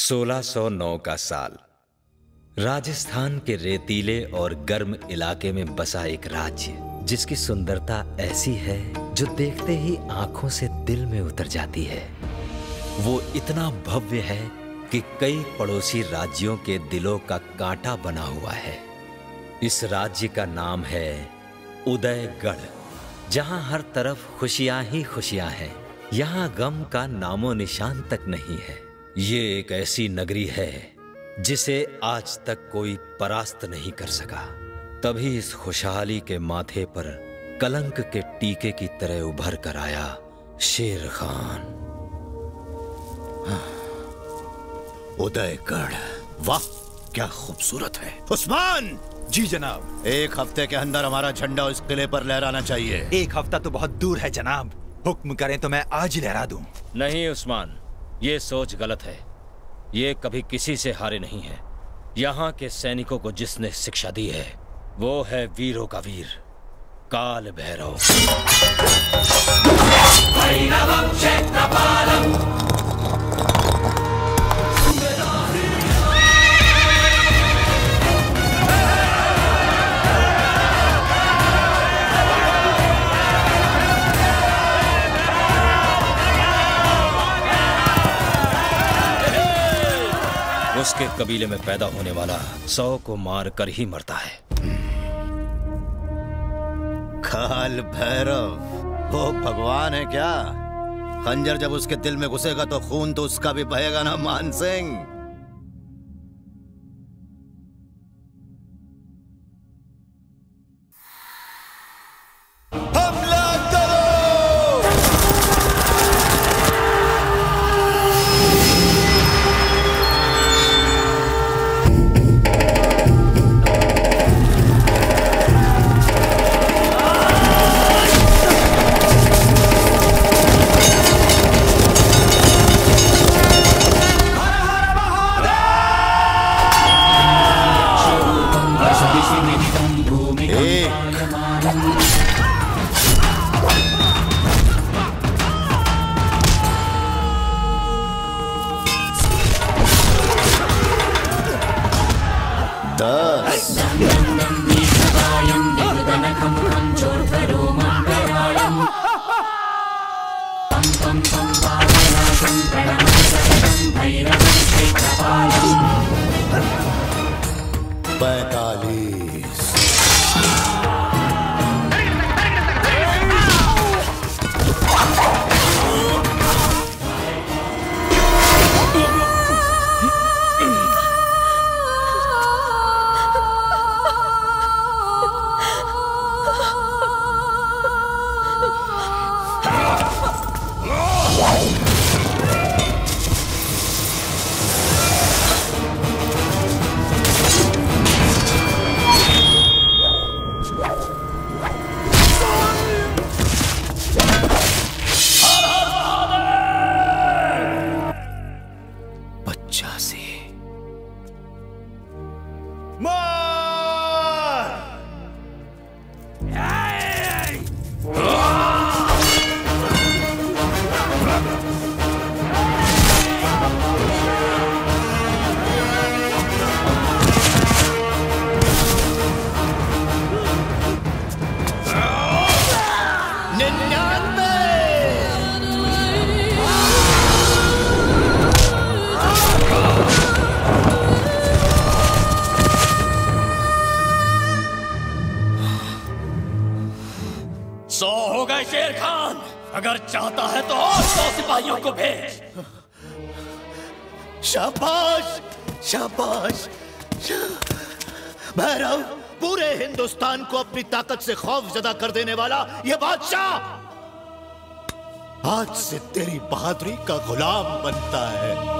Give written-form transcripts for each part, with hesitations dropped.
1609 का साल। राजस्थान के रेतीले और गर्म इलाके में बसा एक राज्य जिसकी सुंदरता ऐसी है जो देखते ही आंखों से दिल में उतर जाती है। वो इतना भव्य है कि कई पड़ोसी राज्यों के दिलों का कांटा बना हुआ है। इस राज्य का नाम है उदयगढ़, जहां हर तरफ खुशियां ही खुशियां हैं। यहां गम का नामो निशान तक नहीं है। ये एक ऐसी नगरी है जिसे आज तक कोई परास्त नहीं कर सका। तभी इस खुशहाली के माथे पर कलंक के टीके की तरह उभर कर आया शेर खान। उदयगढ़, वाह क्या खूबसूरत है। उस्मान! जी जनाब। एक हफ्ते के अंदर हमारा झंडा उस किले पर लहराना चाहिए। एक हफ्ता तो बहुत दूर है जनाब, हुक्म करें तो मैं आज ही लहरा दूं। नहीं उस्मान, ये सोच गलत है। ये कभी किसी से हारे नहीं है। यहाँ के सैनिकों को जिसने शिक्षा दी है वो है वीरों का वीर, काल भैरव। उसके कबीले में पैदा होने वाला 100 को मार कर ही मरता है। काल भैरव वो भगवान है क्या? खंजर जब उसके दिल में घुसेगा तो खून तो उसका भी बहेगा ना मान सिंह। शाबाश शाबाश। भैरव, पूरे हिंदुस्तान को अपनी ताकत से खौफजदा कर देने वाला ये बादशाह आज से तेरी बहादुरी का गुलाम बनता है।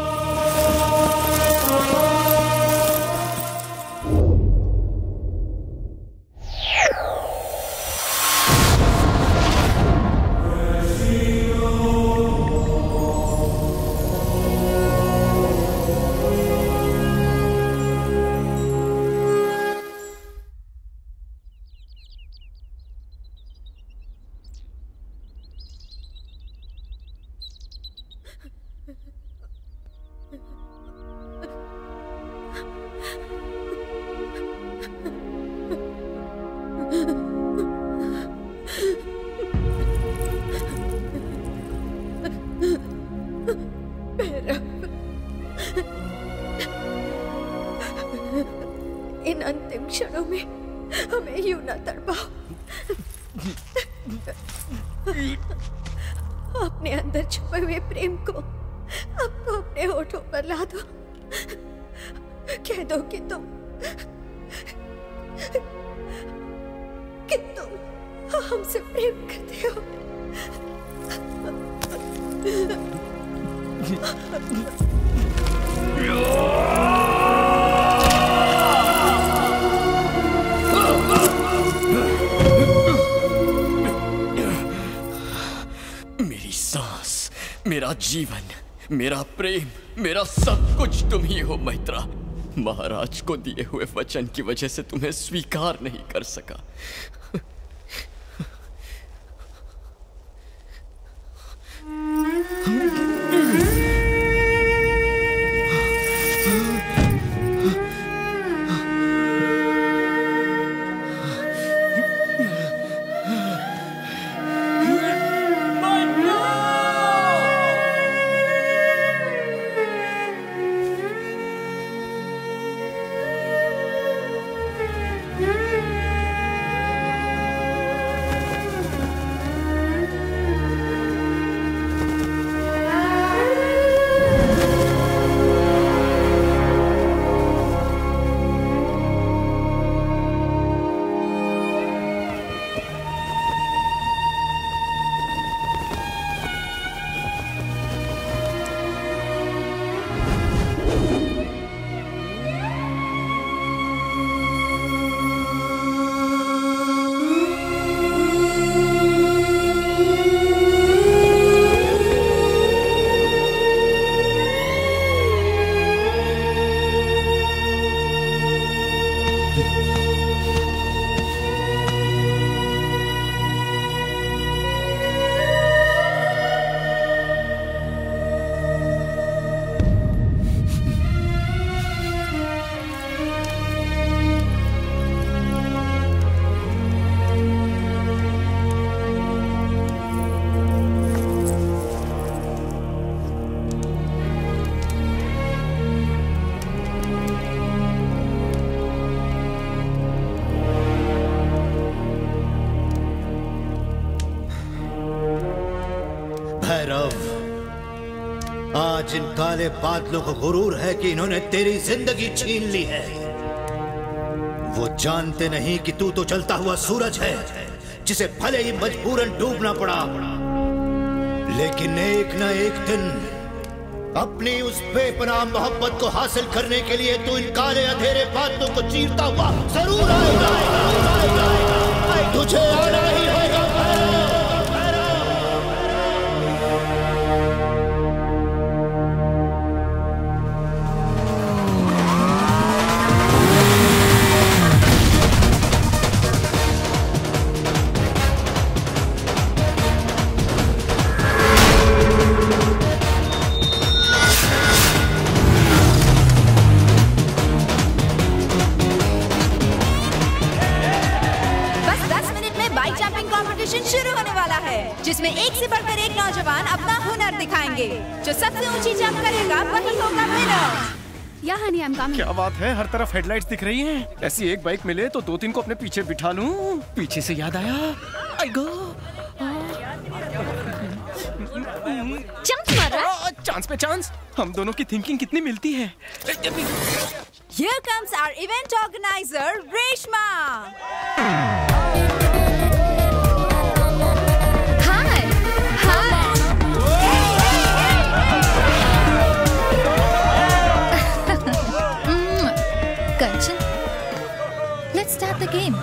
हमें यूं ना तड़पाओ। अपने अंदर छुपे हुए प्रेम को अब तो अपने होठों पर ला दो। कह दो कि तुम हमसे प्रेम करते हो। मेरी सांस, मेरा जीवन, मेरा प्रेम, मेरा सब कुछ तुम ही हो मैत्रा। महाराज को दिए हुए वचन की वजह से तुम्हें स्वीकार नहीं कर सका। आज इन काले बादलों को गुरूर है कि इन्होंने तेरी जिंदगी छीन ली है। वो जानते नहीं कि तू तो चलता हुआ सूरज है, जिसे भले ही मजबूरन डूबना पड़ा, लेकिन एक न एक दिन अपनी उस बेपनाह मोहब्बत को हासिल करने के लिए तू इन काले अंधेरे बादलों को चीरता हुआ जरूर आएगा। तुझे आना ही होगा। शुरू होने वाला है, जिसमें एक से बढ़कर एक नौजवान अपना हुनर दिखाएंगे। जो सबसे ऊंची जंप करेगा वही होगा विनर। या हनी, आई एम कमिंग। क्या बात है, हर तरफ हेडलाइट्स दिख रही हैं। ऐसी एक बाइक मिले तो 2-3 को अपने पीछे बिठा लूं। पीछे से याद आया, आई गो चांस मारा। चांस पे चांस। हम दोनों की थिंकिंग कितनी मिलती है। Here comes our event organizer, Reshma. Let's start the game.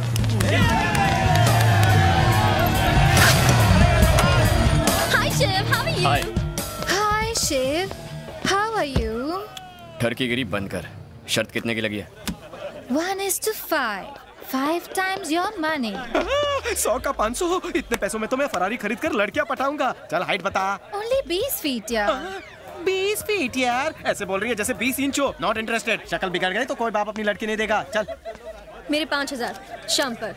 Hi Shiv, how are you? Hi. Hi Shiv, how are you? घर की गिरी बंद कर। शर्त कितने की लगी है? 1:5. 5 times your money. 100 का 500। इतने पैसों में तो मैं फरारी खरीद कर लड़कियां पटाऊंगा। चल हाइट बता। Only 20 feet यार। 20 फीट यार, ऐसे बोल रही है जैसे 20 इंच हो। Not interested. शक्ल बिगड़ गई तो कोई बाप अपनी लड़की नहीं देगा। चल। मेरे 5000 शाम पर।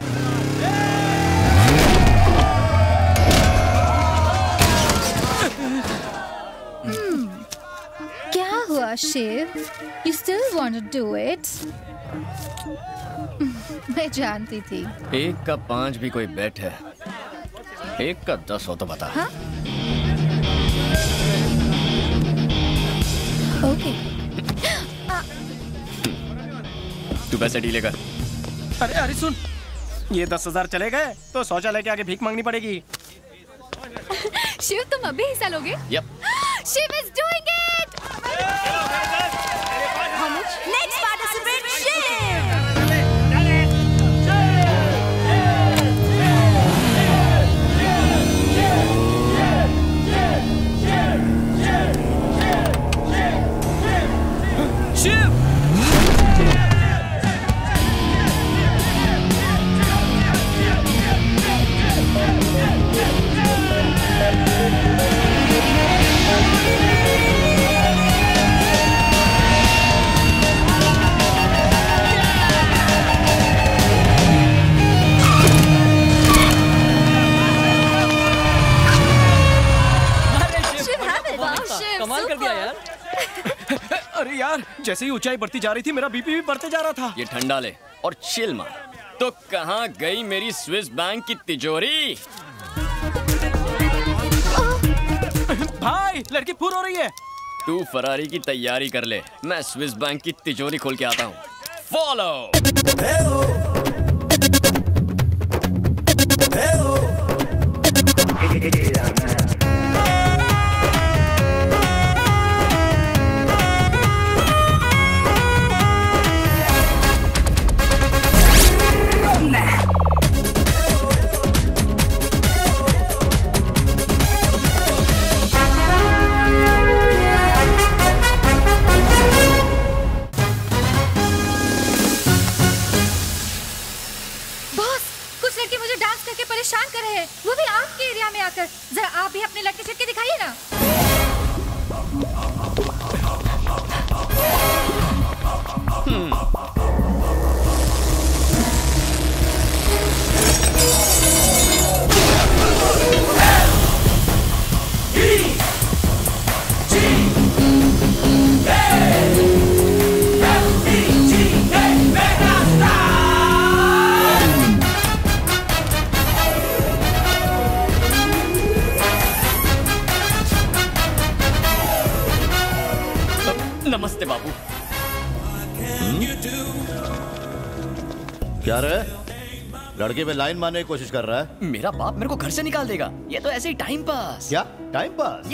क्या हुआ Shiv? You still want to do it? मैं जानती थी। 1 का 5 भी कोई बेट है? 1 का 10 हो तो बता। हाँ? ओके। तू पैसे डीले कर। अरे अरे सुन, ये 10,000 चले गए तो शौचालय के आगे भीख मांगनी पड़ेगी। शिव तुम अभी हिस्सा लोगे? Yep. Shiv is doing it. Next participant Shiv. Shiv! कमाल कर दिया यार। अरे यार, जैसे ही ऊंचाई बढ़ती जा रही थी मेरा बीपी भी बढ़ते जा रहा था। ये ठंडा ले और चिल मार। तो कहाँ गई मेरी स्विस बैंक की तिजोरी? भाई, लड़की फूर हो रही है। तू फरारी की तैयारी कर ले, मैं स्विस बैंक की तिजोरी खोल के आता हूँ। फॉलो। परेशान कर रहे हैं, वो भी आपके एरिया में आकर। जरा आप भी अपने लड़के छटके दिखाइए ना। नमस्ते बाबू। क्या रे? लड़के पे लाइन मारने की कोशिश कर रहा है? मेरा बाप मेरे को घर से निकाल देगा। ये तो ऐसे ही टाइम पास। क्या टाइम पास? या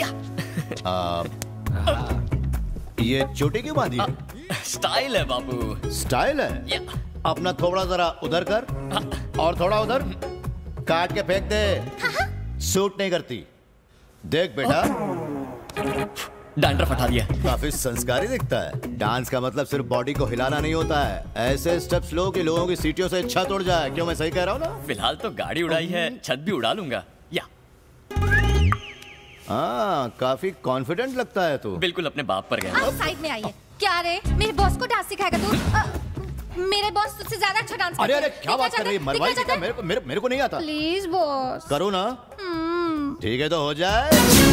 ये चोटी क्यों बांधी है? स्टाइल है बाबू। स्टाइल है? या अपना थोड़ा जरा उधर कर और थोड़ा उधर काट के फेंक दे। सूट नहीं करती। देख बेटा, डैंड्रफ हटा दिया। काफी संस्कारी दिखता है। डांस का मतलब सिर्फ बॉडी को हिलाना नहीं होता है, ऐसे स्टेप्स लो कि लोगों की सीटियों से छत उड़ जाए। क्यों, मैं सही कह रहा हूँ ना? फिलहाल तो गाड़ी उड़ाई है, छत भी उड़ा लूंगा। या हाँ, काफी कॉन्फिडेंट लगता है तू। बिल्कुल अपने बाप पर गया। आप साइड में आइए। क्या रे, मेरे बॉस को डांस सिखाएगा तू? मेरे बॉस तुझसे ज्यादा अच्छा डांस करते हैं। अरे क्या बात कर रही है? मरवाई क्या? मेरे को नहीं आता। Please boss. करो ना। ठीक है तो हो जाए।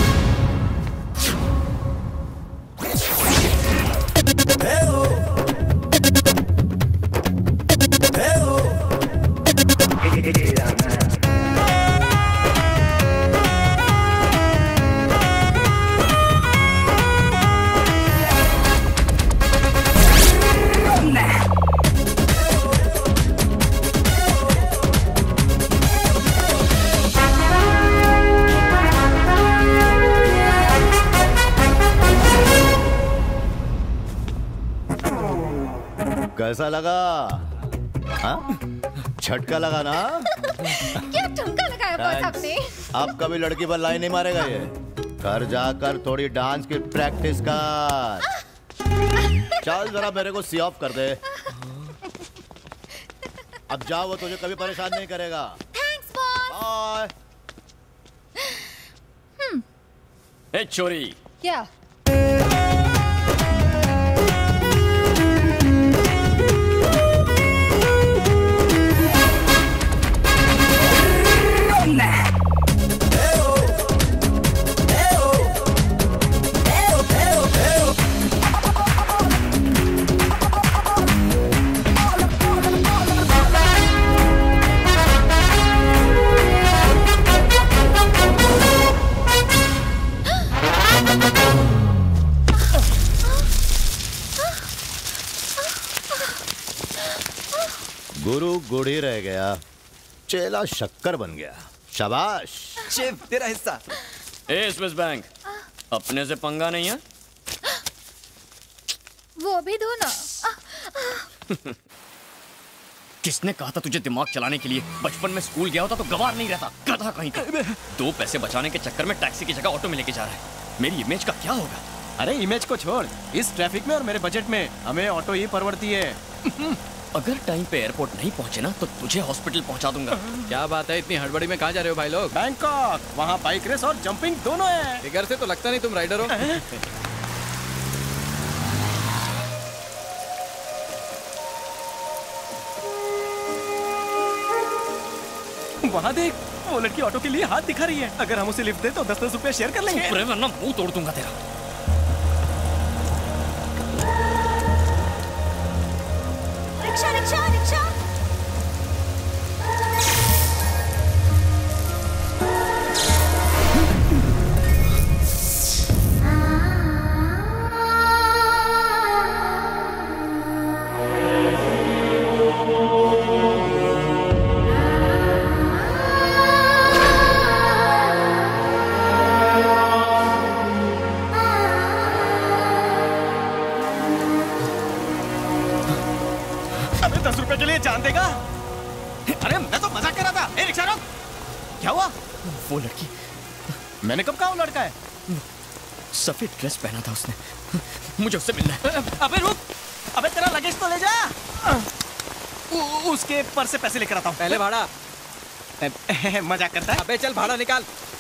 कैसा लगा? हाँ? झटका लगा ना? क्या ठुमका लगाया बॉस आपने? अब कभी लड़की पर लाइन नहीं मारेगा ये। घर जाकर थोड़ी डांस की प्रैक्टिस कर। चल जरा मेरे को सी ऑफ कर दे। अब जाओ, वो तुझे कभी परेशान नहीं करेगा। Thanks boss. बाय। ए चोरी। क्या? ही रह गया, चेला शक्कर बन गया। शाबाश शेफ, तेरा हिस्सा। ए स्विस बैंक, अपने से पंगा नहीं है? वो भी दो ना। किसने कहा था तुझे दिमाग चलाने के लिए? बचपन में स्कूल गया होता तो गवार नहीं रहता, गधा कहीं का। 2 पैसे बचाने के चक्कर में टैक्सी की जगह ऑटो में लेके जा रहा है। मेरी इमेज का क्या होगा? अरे इमेज को छोड़, इस ट्रैफिक में और मेरे बजट में हमें ऑटो ही परवड़ती है। अगर टाइम पे एयरपोर्ट नहीं पहुंचे ना तो तुझे हॉस्पिटल पहुंचा दूंगा। क्या बात है, इतनी हड़बड़ी में कहाँ जा रहे हो भाई लोग? बैंकॉक, वहाँ बाइक रेस और जंपिंग दोनों है। फिगर से तो लगता नहीं तुम राइडर हो। वहाँ देख, वो लड़की ऑटो के लिए हाथ दिखा रही है। अगर हम उसे लिफ्ट दे तो 10-10 रुपए शेयर कर लेंगे। वरना मुंह तोड़ दूंगा तेरा। Rickshaw rickshaw rickshaw. जान देगा? अरे मैं तो मजाक कर रहा था। ए रिक्शा रोक। क्या हुआ? वो लड़की, मैंने कब कहा वो लड़का है? सफेद ड्रेस पहना था उसने। मुझे उससे मिलना है। अबे रुक, अबे तेरा लगेज तो ले जा। उसके पर्स से पैसे लेकर आता हूँ। पहले भाड़ा। मजाक करता है। अबे चल भाड़ा निकाल।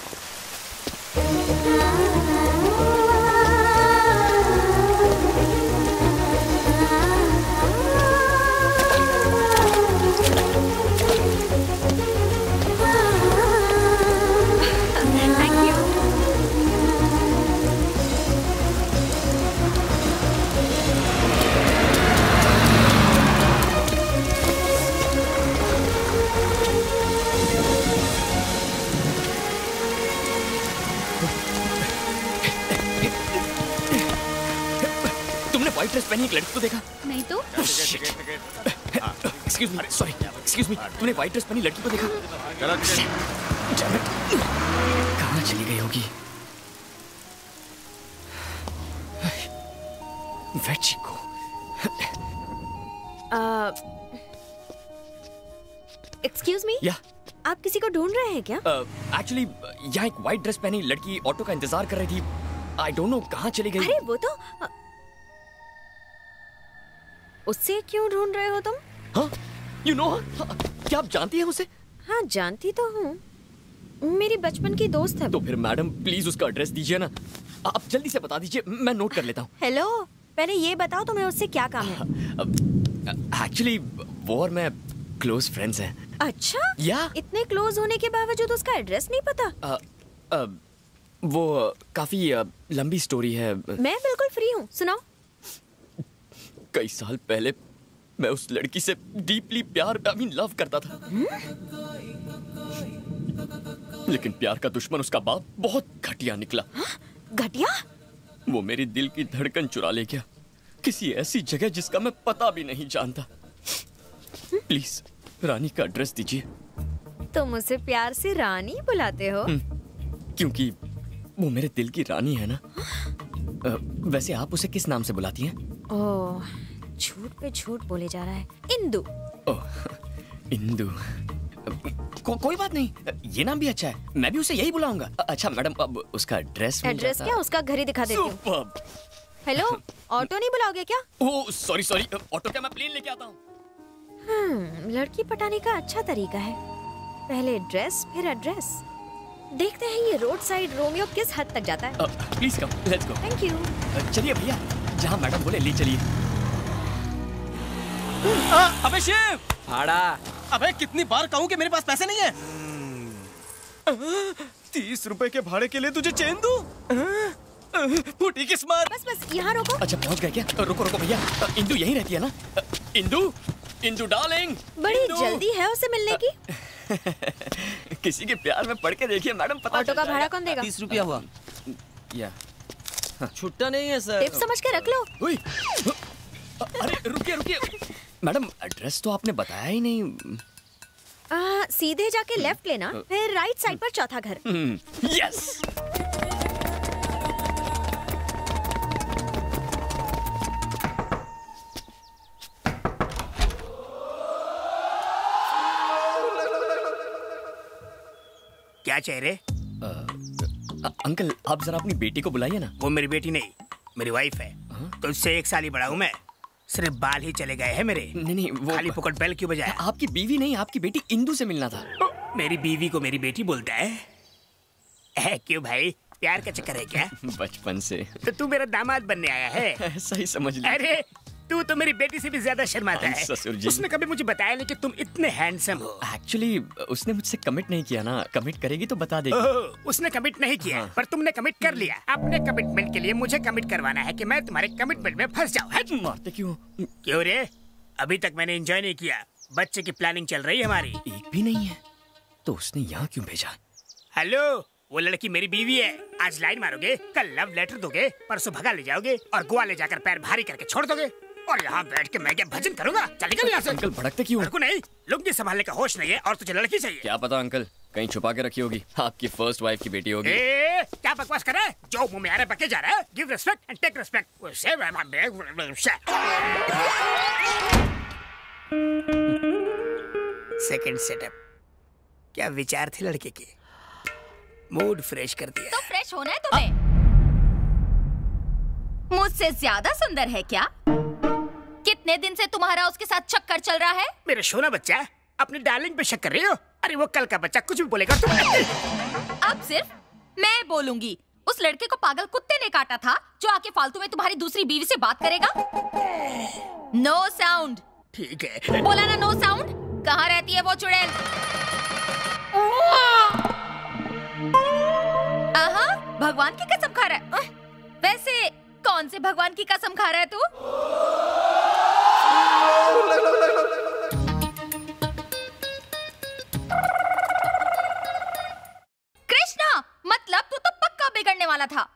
व्हाइट ड्रेस पहनी एक लड़की को देखा? नहीं तो? Excuse me, sorry, excuse me, तूने व्हाइट ड्रेस पहनी लड़की को देखा? कहाँ चली गई होगी? वेचिको। Excuse me? या आप किसी को ढूंढ रहे हैं क्या? एक्चुअली यहाँ एक व्हाइट ड्रेस पहनी लड़की ऑटो का इंतजार कर रही थी। आई डोंट नो कहाँ चली गई। अरे वो तो उससे क्यों ढूंढ रहे हो तुम? हाँ, you know, क्या आप जानती हैं उसे? हाँ जानती तो हूँ, मेरी बचपन की दोस्त है। तो फिर मैडम प्लीज उसका एड्रेस दीजिए ना, आप जल्दी से बता दीजिए, मैं नोट कर लेता हूँ। हेलो, पहले ये बताओ तुम्हें उससे क्या काम है? एक्चुअली वो और मैं क्लोज फ्रेंड्स हैं। अच्छा? या इतने क्लोज होने के बावजूद उसका एड्रेस नहीं पता? वो काफी लंबी स्टोरी है। मैं बिल्कुल फ्री हूँ, सुनाओ। कई साल पहले मैं उस लड़की से डीपली प्यार, लव करता था। लेकिन प्यार का दुश्मन उसका बाप बहुत घटिया निकला। घटिया? वो मेरी दिल की धड़कन चुरा ले गया, किसी ऐसी जगह जिसका मैं पता भी नहीं जानता। प्लीज रानी का एड्रेस दीजिए। तुम उसे प्यार से रानी बुलाते हो? क्योंकि वो मेरे दिल की रानी है ना। वैसे आप उसे किस नाम से बुलाती हैं? ओह, झूठ पे झूठ बोले जा रहा है। इंदु। ओह, इंदु। कोई बात नहीं, ये नाम भी अच्छा है, मैं भी उसे यही बुलाऊंगा। अच्छा मैडम, अब उसका एड्रेस एड्रेस क्या? उसका घर ही दिखा देती हूँ। हेलो, ऑटो नहीं बुलाओगे क्या? ओह सॉरी, ऑटो क्या, मैं प्लेन लेके आता हूँ। लड़की पटाने का अच्छा तरीका है, पहले ड्रेस फिर एड्रेस। देखते हैं ये रोड साइड रोमियो किस हद तक जाता है। Please come, let's go. Thank you. चलिए भैया, जहाँ मैडम बोले ले चलिए। अबे शिव, भाड़ा। अबे कितनी बार कहूँ कि मेरे पास पैसे नहीं है। 30 रुपए के भाड़े के लिए तुझे चेन दूं? फूटी किस्मत। बस यहाँ रोको। अच्छा पहुँच गए क्या? रुको भैया, इंदु यहीं रहती है ना? इंदु डार्लिंग। बड़ी जल्दी है उसे मिलने की। किसी के प्यार में पड़ के देखिए मैडम, पता ऑटो का भाड़ा कौन देगा? 30 रुपया हुआ। या छुट्टा नहीं है सर। टिप समझ के रख लो। अरे रुकिए मैडम, एड्रेस तो आपने बताया ही नहीं। सीधे जाके लेफ्ट लेना, फिर राइट साइड पर चौथा घर। यस। क्या चाह रहे? अंकल आप जरा अपनी बेटी को बुलाइए ना। वो मेरी बेटी नहीं, मेरी वाइफ है। तो उससे 1 साल ही बड़ा हूँ मैं। सिर्फ बाल ही चले गए हैं मेरे। नहीं वो खाली फुकट बेल क्यों बजाया? आपकी बीवी नहीं, आपकी बेटी इंदु से मिलना था। मेरी बीवी को मेरी बेटी बोलता है? क्यों भाई, प्यार का चक्कर है क्या? बचपन से। तो तू मेरा दामाद बनने आया है? सही समझ लिया। अरे तू तो मेरी बेटी से भी ज्यादा शर्माता है। ससुर जी। उसने कभी मुझे बताया नहीं कि तुम इतने हैंडसम हो। एक्चुअली उसने मुझसे कमिट नहीं किया ना, कमिट करेगी तो बता देगी। उसने कमिट नहीं किया, पर तुमने कमिट कर लिया। अपने कमिटमेंट के लिए मुझे कमिट करवाना है कि मैं तुम्हारे कमिटमेंट में फंस जाऊँ। मारते क्यों? क्यों रे? अभी तक मैंने एंजॉय नहीं किया। बच्चे की प्लानिंग चल रही है हमारी। एक भी नहीं है तो उसने यहाँ क्यों भेजा? हेलो, वो लड़की मेरी बीवी है। आज लाइन मारोगे, कल लव लेटर दोगे, परसों भगा ले जाओगे और गोवा ले जाकर पैर भारी करके छोड़ दोगे। और यहाँ बैठ के मैं क्या भजन करूँगा? चल निकल यहाँ से। अंकल भड़कते क्यों? को नहीं, लुंगी संभालने का होश नहीं है और तुझे लड़की चाहिए। क्या पता अंकल, कहीं छुपा के रखी होगी। आपकी फर्स्ट वाइफ की बेटी होगी। क्या बकवास कर रहा है? जो मुंह में आ रहा है बके जा रहा है। Give respect and take respect. Second setup. क्या विचार थे लड़के के? मूड फ्रेश कर दिया। तो फ्रेश होना है तुम्हें? मुझसे ज्यादा सुंदर है क्या? कितने दिन से तुम्हारा उसके साथ चक्कर चल रहा है? मेरा सोना बच्चा, अपनी डार्लिंग पे शक कर रही हो? अरे वो कल का बच्चा कुछ भी बोलेगा तुम। अब सिर्फ मैं बोलूंगी। उस लड़के को पागल कुत्ते ने काटा था जो आके फालतू में तुम्हारी दूसरी बीवी से बात करेगा। No sound. ठीक है। बोला ना नो साउंड। कहाँ रहती है वो चुड़ैल? आहा, भगवान की कसम खा रहा है। वैसे कौन से भगवान की कसम खा रहा है तू? कृष्णा, मतलब तू तो पक्का बिगड़ने वाला था।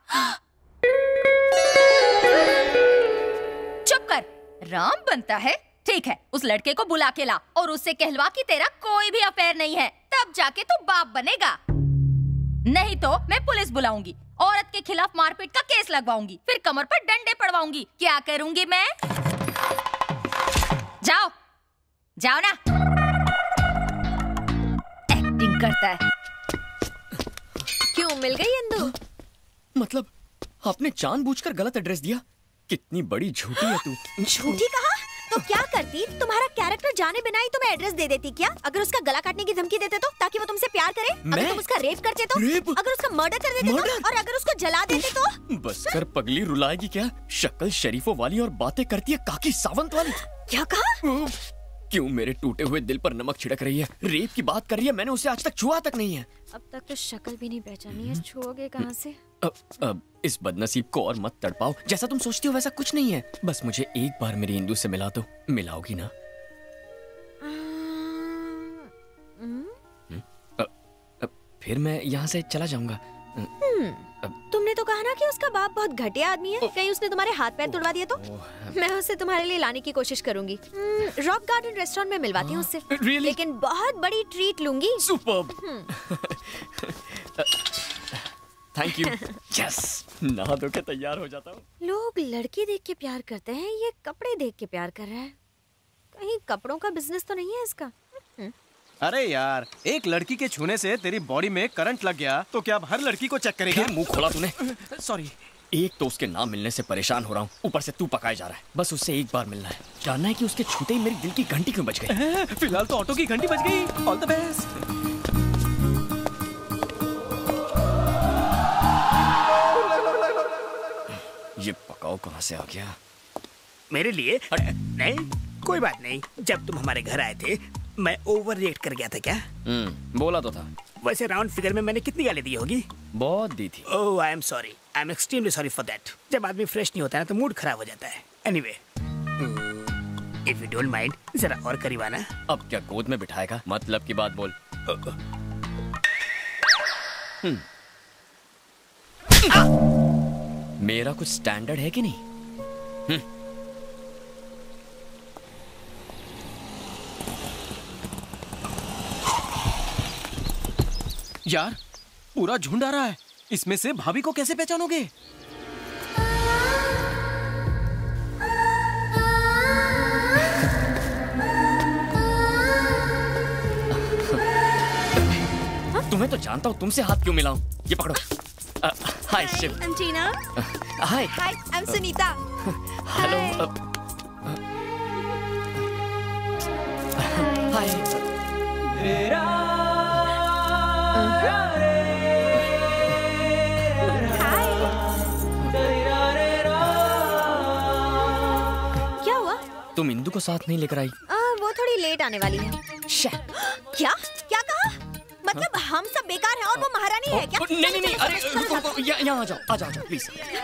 चुप कर। राम बनता है? ठीक है, उस लड़के को बुला के ला और उससे कहलवा कि तेरा कोई भी अफेयर नहीं है, तब जाके तू बाप बनेगा। नहीं तो मैं पुलिस बुलाऊंगी, औरत के खिलाफ मारपीट का केस लगवाऊंगी, फिर कमर पर डंडे पड़वाऊंगी। क्या करूंगी मैं? जाओ जाओ ना। एक्टिंग करता है। क्यों, मिल गई इंदु? मतलब आपने जानबूझकर गलत एड्रेस दिया? कितनी बड़ी झूठी है तू। झूठी कहा? तो क्या करती? तुम्हारा कैरेक्टर जाने बिना ही तुम्हें एड्रेस दे देती क्या? अगर उसका गला काटने की धमकी देते तो, ताकि वो तुमसे प्यार करे? अगर तुम उसका रेप करते तो? रेप? अगर उसका मर्डर कर देते तो? और अगर उसको जला देते तो? बस कर पगली, रुलाएगी क्या? शक्ल शरीफों वाली और बातें करती है काकी सावंत वाली। क्या कहा? क्यों मेरे टूटे हुए दिल पर नमक छिड़क रही है? रेप की बात कर रही है, मैंने उसे आज तक छुआ तक नहीं है। अब तक तो शक्ल भी नहीं पहचानी है, छुओगे कहाँ से? अब इस बदनसीब को और मत तड़पाओ। जैसा तुम सोचती हो वैसा कुछ नहीं है। बस मुझे एक बार मेरी इंदु से मिला दो। मिलाओगी ना? फिर मैं यहाँ से चला जाऊंगा। तुमने तो कहा ना कि उसका बाप बहुत घटिया आदमी है। कहीं उसने तुम्हारे हाथ पैर तोड़वा दिए तो? मैं उसे तुम्हारे लिए लाने की कोशिश करूंगी। रॉक गार्डन रेस्टोरेंट में मिलवाती हूँ उससे। Really? लेकिन बहुत बड़ी ट्रीट लूंगी। सुपर्ब। Thank you. यस, नहा धो के तैयार हो जाता हूँ। लोग लड़की देख के प्यार करते हैं, ये कपड़े देख के प्यार कर रहा है। कहीं कपड़ों का बिजनेस तो नहीं है इसका? अरे यार, एक लड़की के छूने से तेरी बॉडी में करंट लग गया तो क्या अब हर लड़की को चेक करेगा? मुंह खोला तूने। सॉरी। एक तो उसके नाम मिलने से परेशान हो रहा हूँ, ऊपर से तू पकाया जा रहा है। बस उससे एक बार मिलना है, जानना है कि उसके छूते ही मेरी दिल की घंटी क्यों बज गई। फिलहाल तो ऑटो की घंटी बज गई। All the best. ये पकाओ कहाँ से आ गया? मेरे लिए? नहीं, कोई बात नहीं। जब तुम हमारे घर आए थे मैं ओवर रिएक्ट कर गया था क्या? बोला तो था। वैसे राउंड फिगर में मैंने कितनी गाली दी होगी? बहुत दी थी। Oh, I am sorry. I am extremely sorry for that. जब आदमी फ्रेश नहीं होता है ना तो मूड खराब हो जाता है। Anyway, if you don't mind, जरा और करीब आना। अब क्या गोद में बिठाएगा? मतलब की बात बोल। मेरा कुछ स्टैंडर्ड है कि नहीं? यार पूरा झुंड आ रहा है, इसमें से भाभी को कैसे पहचानोगे? तुम्हें तो जानता हूँ, तुमसे हाथ क्यों मिलाऊं? ये पकड़ो। Hi Shiv. I'm Tina. Hi. Hi, I'm Sunita. Hello. Hi. क्या हुआ? तुम इंदु को साथ नहीं लेकर आई? वो थोड़ी लेट आने वाली है। क्या क्या कहा? मतलब हम सब बेकार हैं और वो महारानी है क्या? नहीं, अरे रुको, यहाँ आ जाओ प्लीज।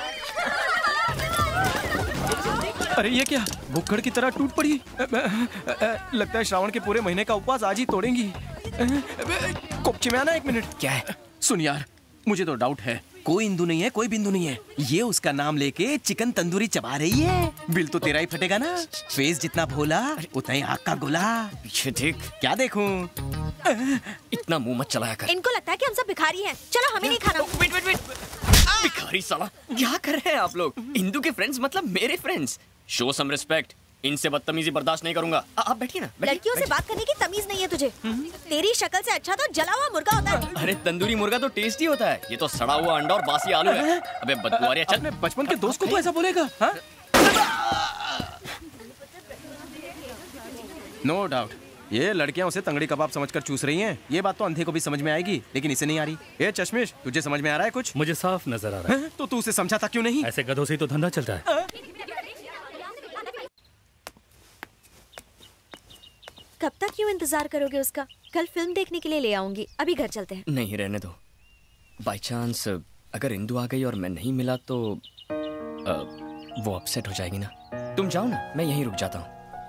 अरे ये क्या, भुक्कड़ की तरह टूट पड़ी। लगता है श्रावण के पूरे महीने का उपवास आज ही तोड़ेंगी। कोपची में आना 1 मिनट। क्या है? सुन यार, मुझे तो डाउट है, कोई इंदु नहीं है, कोई बिंदु नहीं है। ये उसका नाम लेके चिकन तंदूरी चबा रही है। बिल तो तेरा ही फटेगा ना। फेस जितना भोला उतना ही आग का गोला। पीछे देख। क्या देखूं? इतना मुंह मत चलाया कर। इनको लगता है कि हम सब भिखारी हैं। चलो हमें नहीं खाना। वेट। भिखारी साला, क्या कर रहे हैं आप लोग? इंदु के फ्रेंड्स मतलब मेरे फ्रेंड्स। Show some respect. इनसे बदतमीजी बर्दाश्त नहीं करूंगा। आप बैठिए ना। लड़कियों से बात करने की तमीज नहीं है तुझे। तेरी शक्ल से अच्छा तो जला हुआ मुर्गा होता है। अरे तंदूरी मुर्गा तो टेस्टी होता है, ये तो सड़ा हुआ अंडा और बासी आलू है। अबे बदबुआरिया, चल। अपने बचपन के दोस्त को तो ऐसा बोलेगा? नो डाउट ये लड़कियां उसे तंगड़ी कबाब समझकर चूस रही हैं। ये बात तो अंधे को भी समझ में आएगी, लेकिन इसे नहीं आ रही। ए चश्मिश, तुझे समझ में आ रहा है कुछ? मुझे साफ नजर आ रहा है। तो तू उसे समझा था क्यों नहीं? ऐसे गधों से ही तो धंधा चलता है। कब तक क्यों इंतजार करोगे उसका? कल फिल्म देखने के लिए ले आऊंगी। अभी घर चलते हैं। नहीं, रहने दो। बाय चांस अगर इंदु आ गई और मैं नहीं मिला तो वो अपसेट हो जाएगी ना। तुम जाओ ना, मैं यहीं रुक जाता हूँ।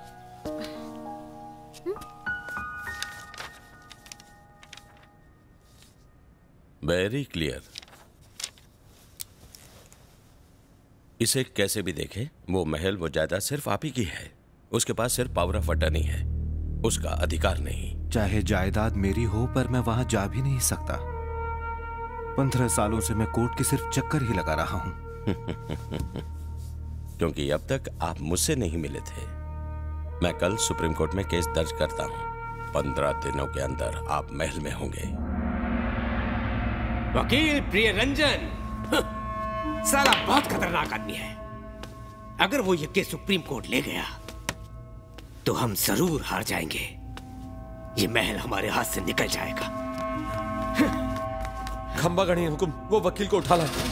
Very clear. इसे कैसे भी देखे, वो महल, वो जायदाद सिर्फ आप ही की है। उसके पास सिर्फ पावर ऑफ अटर्नी है, उसका अधिकार नहीं। चाहे जायदाद मेरी हो, पर मैं वहां जा भी नहीं सकता। 15 सालों से मैं कोर्ट के सिर्फ चक्कर ही लगा रहा हूं। क्योंकि अब तक आप मुझसे नहीं मिले थे। मैं कल सुप्रीम कोर्ट में केस दर्ज करता हूं। 15 दिनों के अंदर आप महल में होंगे। वकील प्रियरंजन साला बहुत खतरनाक आदमी है। अगर वो ये केस सुप्रीम कोर्ट ले गया तो हम जरूर हार जाएंगे। ये महल हमारे हाथ से निकल जाएगा। खंबा गणी हुकुम, वो वकील को उठा लाए।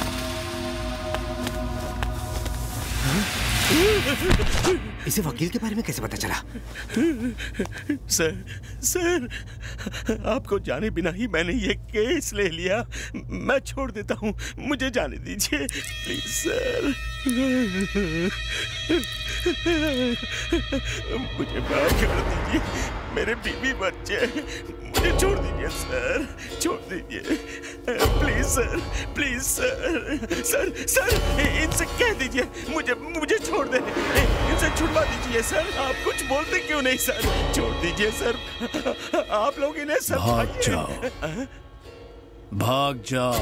इसे वकील के बारे में कैसे पता चला? सर, आपको जाने बिना ही मैंने ये केस ले लिया। मैं छोड़ देता हूँ, मुझे जाने दीजिए प्लीज सर। मुझे माफ कर दीजिए, मेरे बीवी बच्चे, मुझे छोड़ दीजिए सर, छोड़ दीजिए प्लीज सर, प्लीज सर, इनसे कह दीजिए मुझे छोड़ दे, इनसे छुड़वा दीजिए सर। आप कुछ बोलते क्यों नहीं सर? छोड़ दीजिए सर, आप लोग इन्हें समझाइए। भाग जाओ।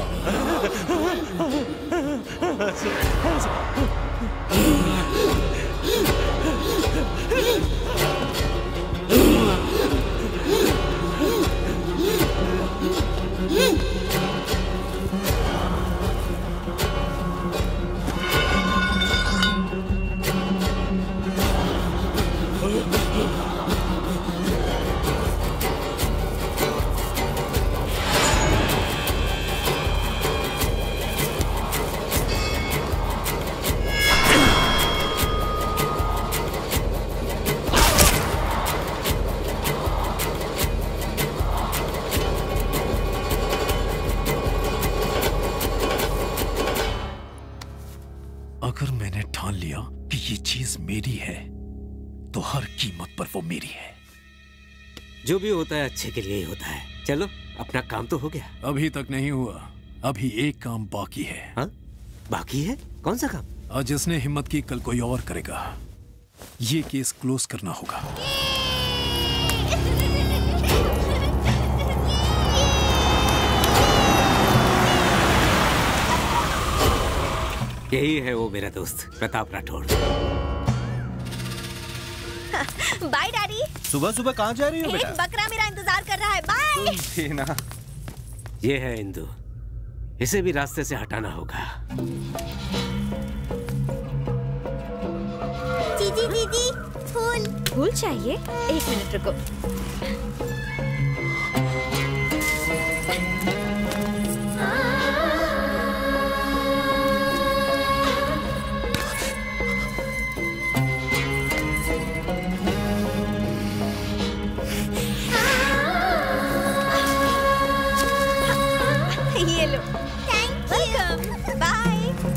अगर मैंने ठान लिया कि ये चीज मेरी है तो हर कीमत पर वो मेरी है। जो भी होता है अच्छे के लिए ही होता है। चलो, अपना काम तो हो गया। अभी तक नहीं हुआ, अभी एक काम बाकी है। हाँ? बाकी है? कौन सा काम? आज जिसने हिम्मत की कल कोई और करेगा। ये केस क्लोज करना होगा। यही है वो मेरा दोस्त प्रताप राठौड़। Bye daddy. सुबह सुबह कहाँ जा रही हो एक बेटा? बकरा मेरा इंतजार कर रहा है। बाय। ना ये है इंदु, इसे भी रास्ते से हटाना होगा। दीदी दीदी फूल। फूल चाहिए? एक मिनट रुको। ये लो। Thank you. बाय।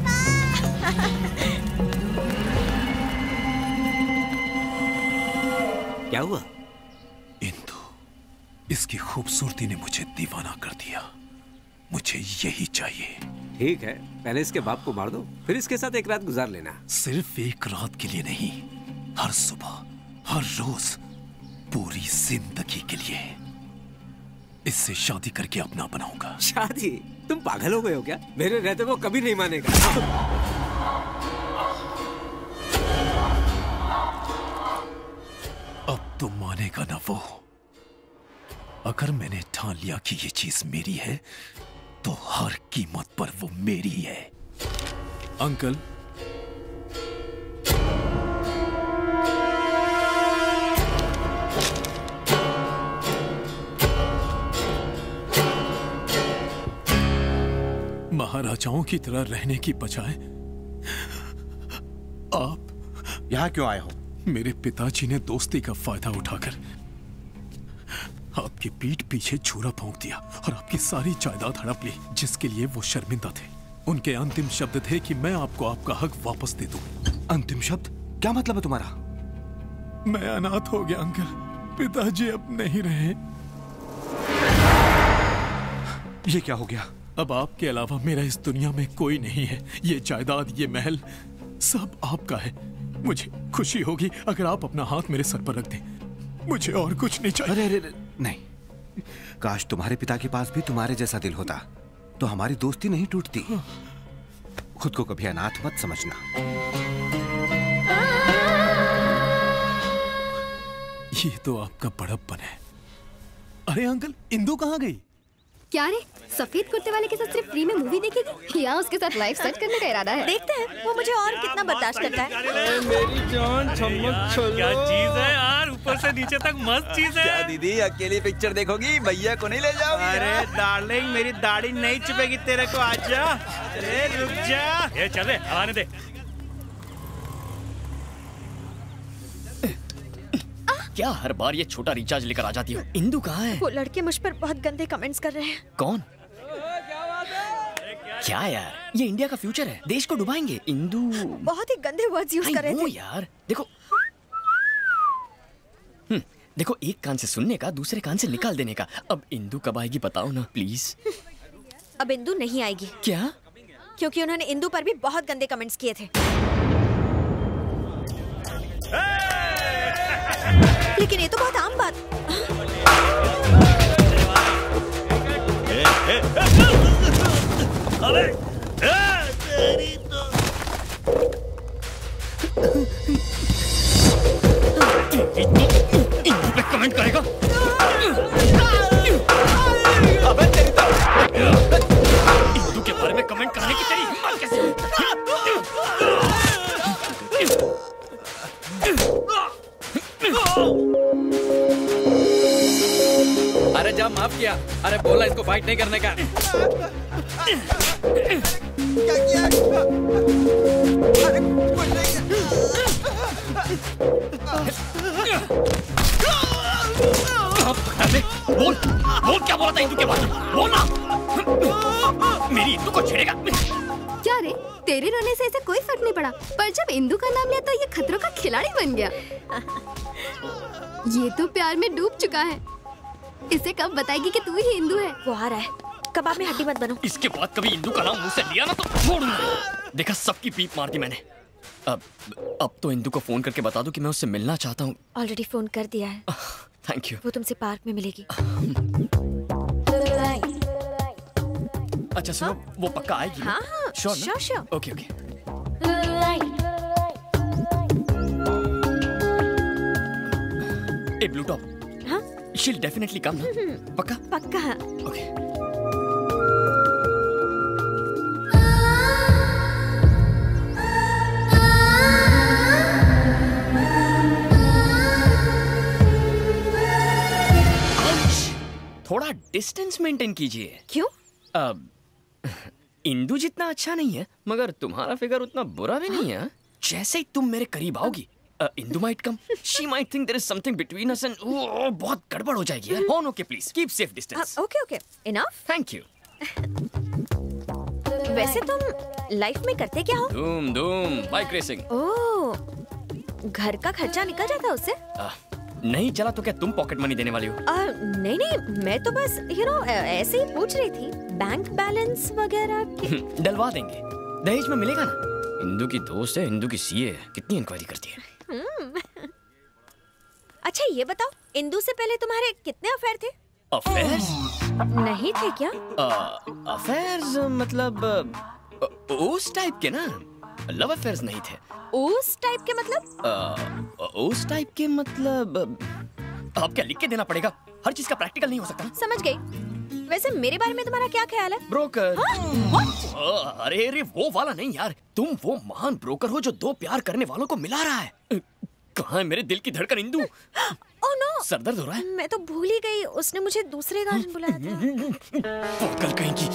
क्या हुआ? इंदु, इसकी खूबसूरती ने मुझे दीवाना कर दिया। मुझे यही चाहिए। ठीक है, पहले इसके बाप को मार दो, फिर इसके साथ एक रात गुजार लेना। सिर्फ एक रात के लिए नहीं, हर सुबह, हर रोज, पूरी जिंदगी के लिए। इससे शादी करके अपना बनाऊंगा। शादी? तुम पागल हो गए हो क्या? मेरे रहते वो कभी नहीं मानेगा। अब तो मानेगा ना वो। अगर मैंने ठान लिया कि ये चीज मेरी है, तो हर कीमत पर वो मेरी है। अंकल, महाराजाओं की तरह रहने की बजाय आप यहाँ क्यों आए हो? मेरे पिताजी ने दोस्ती का फायदा उठाकर आपकी पीठ पीछे छुरा भोंक दिया और आपकी सारी जायदाद हड़प ली, जिसके लिए वो शर्मिंदा थे। उनके अंतिम शब्द थे कि मैं आपको आपका हक वापस दे दूं। अंतिम शब्द? क्या मतलब है तुम्हारा? मैं अनाथ हो गया अंकल, पिताजी अब नहीं रहे। ये क्या हो गया? अब आपके अलावा मेरा इस दुनिया में कोई नहीं है। ये जायदाद, ये महल सब आपका है। मुझे खुशी होगी अगर आप अपना हाथ मेरे सर पर रख दें। मुझे और कुछ नहीं चाहिए। अरे अरे नहीं, काश तुम्हारे पिता के पास भी तुम्हारे जैसा दिल होता, तो हमारी दोस्ती नहीं टूटती। खुद को कभी अनाथ मत समझना। ये तो आपका बड़प्पन है। अरे अंकल, इंदु कहाँ गई? क्या रे, सफेद कुर्ते वाले के साथ सिर्फ फ्री में मूवी देखेगी या उसके साथ लाइफ सेट करने का इरादा है? देखते हैं वो मुझे और कितना बर्दाश्त करता है। मेरी जान चम्मच छोलो। क्या चीज है यार, ऊपर से नीचे तक मस्त चीज है। क्या दीदी अकेली पिक्चर देखोगी? भैया को नहीं ले जाओगी? अरे डार्लिंग, मेरी दाढ़ी नहीं चुपेगी तेरे को। आजा, अरे रुक जा। ये चल रे, आने दे। क्या हर बार ये छोटा रिचार्ज लेकर आ जाती हो? इंदु कहाँ है? वो लड़के मुझ पर बहुत गंदे कमेंट्स कर रहे हैं। कौन? क्या यार, ये इंडिया का फ्यूचर है, देश को डुबाएंगे। इंदु बहुत ही गंदे वर्ड्स यूज कर रहे थे यार। देखो देखो, एक कान से सुनने का, दूसरे कान से निकाल देने का। अब इंदु कब आएगी बताओ ना प्लीज। अब इंदु नहीं आएगी। क्या? क्योंकि उन्होंने इंदु पर भी बहुत गंदे कमेंट्स किए थे। लेकिन ये तो बहुत आम बात। अरे तेरी तो इंदु पे कमेंट करेगा? अबे तेरी तो इंदु के बारे में कमेंट करने की तेरी हिम्मत कैसे हुई? अरे जब माफ किया, अरे बोला इसको फाइट नहीं करने का। क्या किया? अरे कुछ नहीं बोल बोल, क्या बोला था इंदु के बारे में? बोल ना। मेरी इंदु को छेड़ेगा? क्या रे, तेरे रोने से इसे कोई फर्क नहीं पड़ा, पर जब इंदु का नाम लिया तो ये खतरों का खिलाड़ी बन गया। ये तो प्यार में डूब चुका है। इसे कब बताएगी कि तू ही इंदु है? वो आ रहा है, कबाब में हड्डी मत बनो। इसके बाद कभी इंदु का नाम मुंह से लिया ना तो छोड़ूंगा। देखा, सबकी पीप मार दी मैंने। अब तो इंदु को फोन करके बता दूं कि मैं उससे मिलना चाहता हूँ। ऑलरेडी फोन कर दिया है। Thank you. वो तुमसे पार्क में मिलेगी। अच्छा सुनो, वो पक्का आएगी? हाँ हाँ, sure sure. Okay okay. A blue top, हाँ? she'll definitely come ना? पक्का? पक्का। Okay. थोड़ा डिस्टेंस मेंटेन कीजिए। क्यों? इंदु जितना अच्छा नहीं है, मगर तुम्हारा फिगर उतना बुरा भी नहीं है। जैसे ही तुम मेरे करीब आओगी, Indu might come, she might think there is something between us and बहुत गड़बड़ हो जाएगी यार। हो नो के please keep safe distance. Okay okay, enough. Thank you. वैसे तुम लाइफ में करते क्या हो? धूम धूम बाइक रेसिंग। ओह, घर का खर्चा निकल जाता है उससे? नहीं चला तो क्या तुम पॉकेट मनी देने वाली हो? नहीं नहीं, मैं तो बस ऐसे ही पूछ रही थी। बैंक बैलेंस वगैरह डलवा देंगे, दहेज में मिलेगा ना। इंदु की दोस्त है, इंदु की सीए है, कितनी इंक्वायरी करती है। अच्छा ये बताओ, इंदु से पहले तुम्हारे कितने अफेयर थे? अफेयर्स? नहीं थे क्या? अफेयर्स मतलब उस टाइप के ना, लव अफेयर्स नहीं थे। उस टाइप के मतलब? उस टाइप के मतलब अब क्या लिख के देना पड़ेगा? हर चीज का प्रैक्टिकल नहीं हो सकता। समझ गई। वैसे मेरे बारे में तुम्हारा क्या ख्याल है? ब्रोकर। हाँ? अरे वो वाला नहीं यार, तुम वो महान ब्रोकर हो जो दो प्यार करने वालों को मिला रहा है। कहाँ है मेरे दिल की धड़कन इंदु? ओह नो, सर दर्द हो रहा है। मैं तो भूल ही गई, उसने मुझे दूसरे गार्डन बुलाया था। कल कहीं की।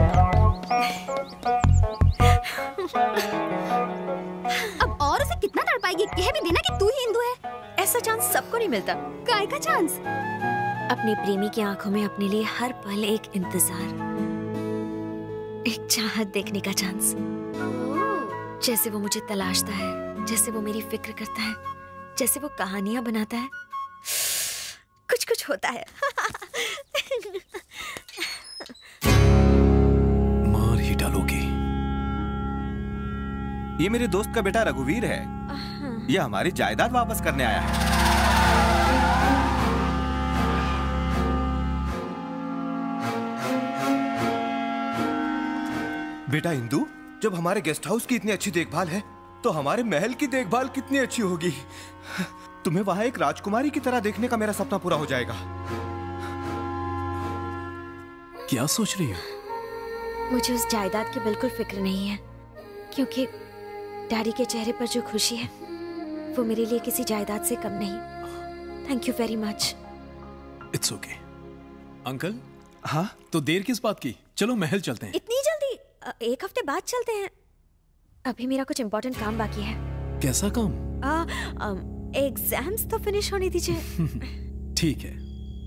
अब और उसे कितना तड़पाएगी? कह भी देना कि तू ही इंदु है। ऐसा चांस सबको नहीं मिलता। काय का चांस? अपनी प्रेमी की आंखों में अपने लिए हर पल एक इंतजार, एक चाहत देखने का चांस। जैसे वो मुझे तलाशता है, जैसे वो मेरी फिक्र करता है, जैसे वो कहानियां बनाता है, कुछ कुछ होता है। मार ही डालोगी। ये मेरे दोस्त का बेटा रघुवीर है। ये हमारी जायदाद वापस करने आया है। बेटा इंदु, जब हमारे गेस्ट हाउस की इतनी अच्छी देखभाल है, तो हमारे महल की देखभाल कितनी अच्छी होगी। तुम्हें वहां एक राजकुमारी की तरह देखने का मेरा सपना पूरा हो जाएगा। क्या सोच रही हो? मुझे उस जायदाद की बिल्कुल फिक्र नहीं है, क्योंकि डैडी के चेहरे पर जो खुशी है वो मेरे लिए किसी जायदाद से कम नहीं। Thank you very much. It's okay. Uncle. हाँ? तो देर किस बात की? चलो महल चलते हैं। इतनी जल्दी? एक हफ्ते बाद चलते हैं। अभी मेरा कुछ इम्पोर्टेंट काम बाकी है। कैसा काम? एग्जाम्स तो फिनिश होने दीजिए। ठीक है।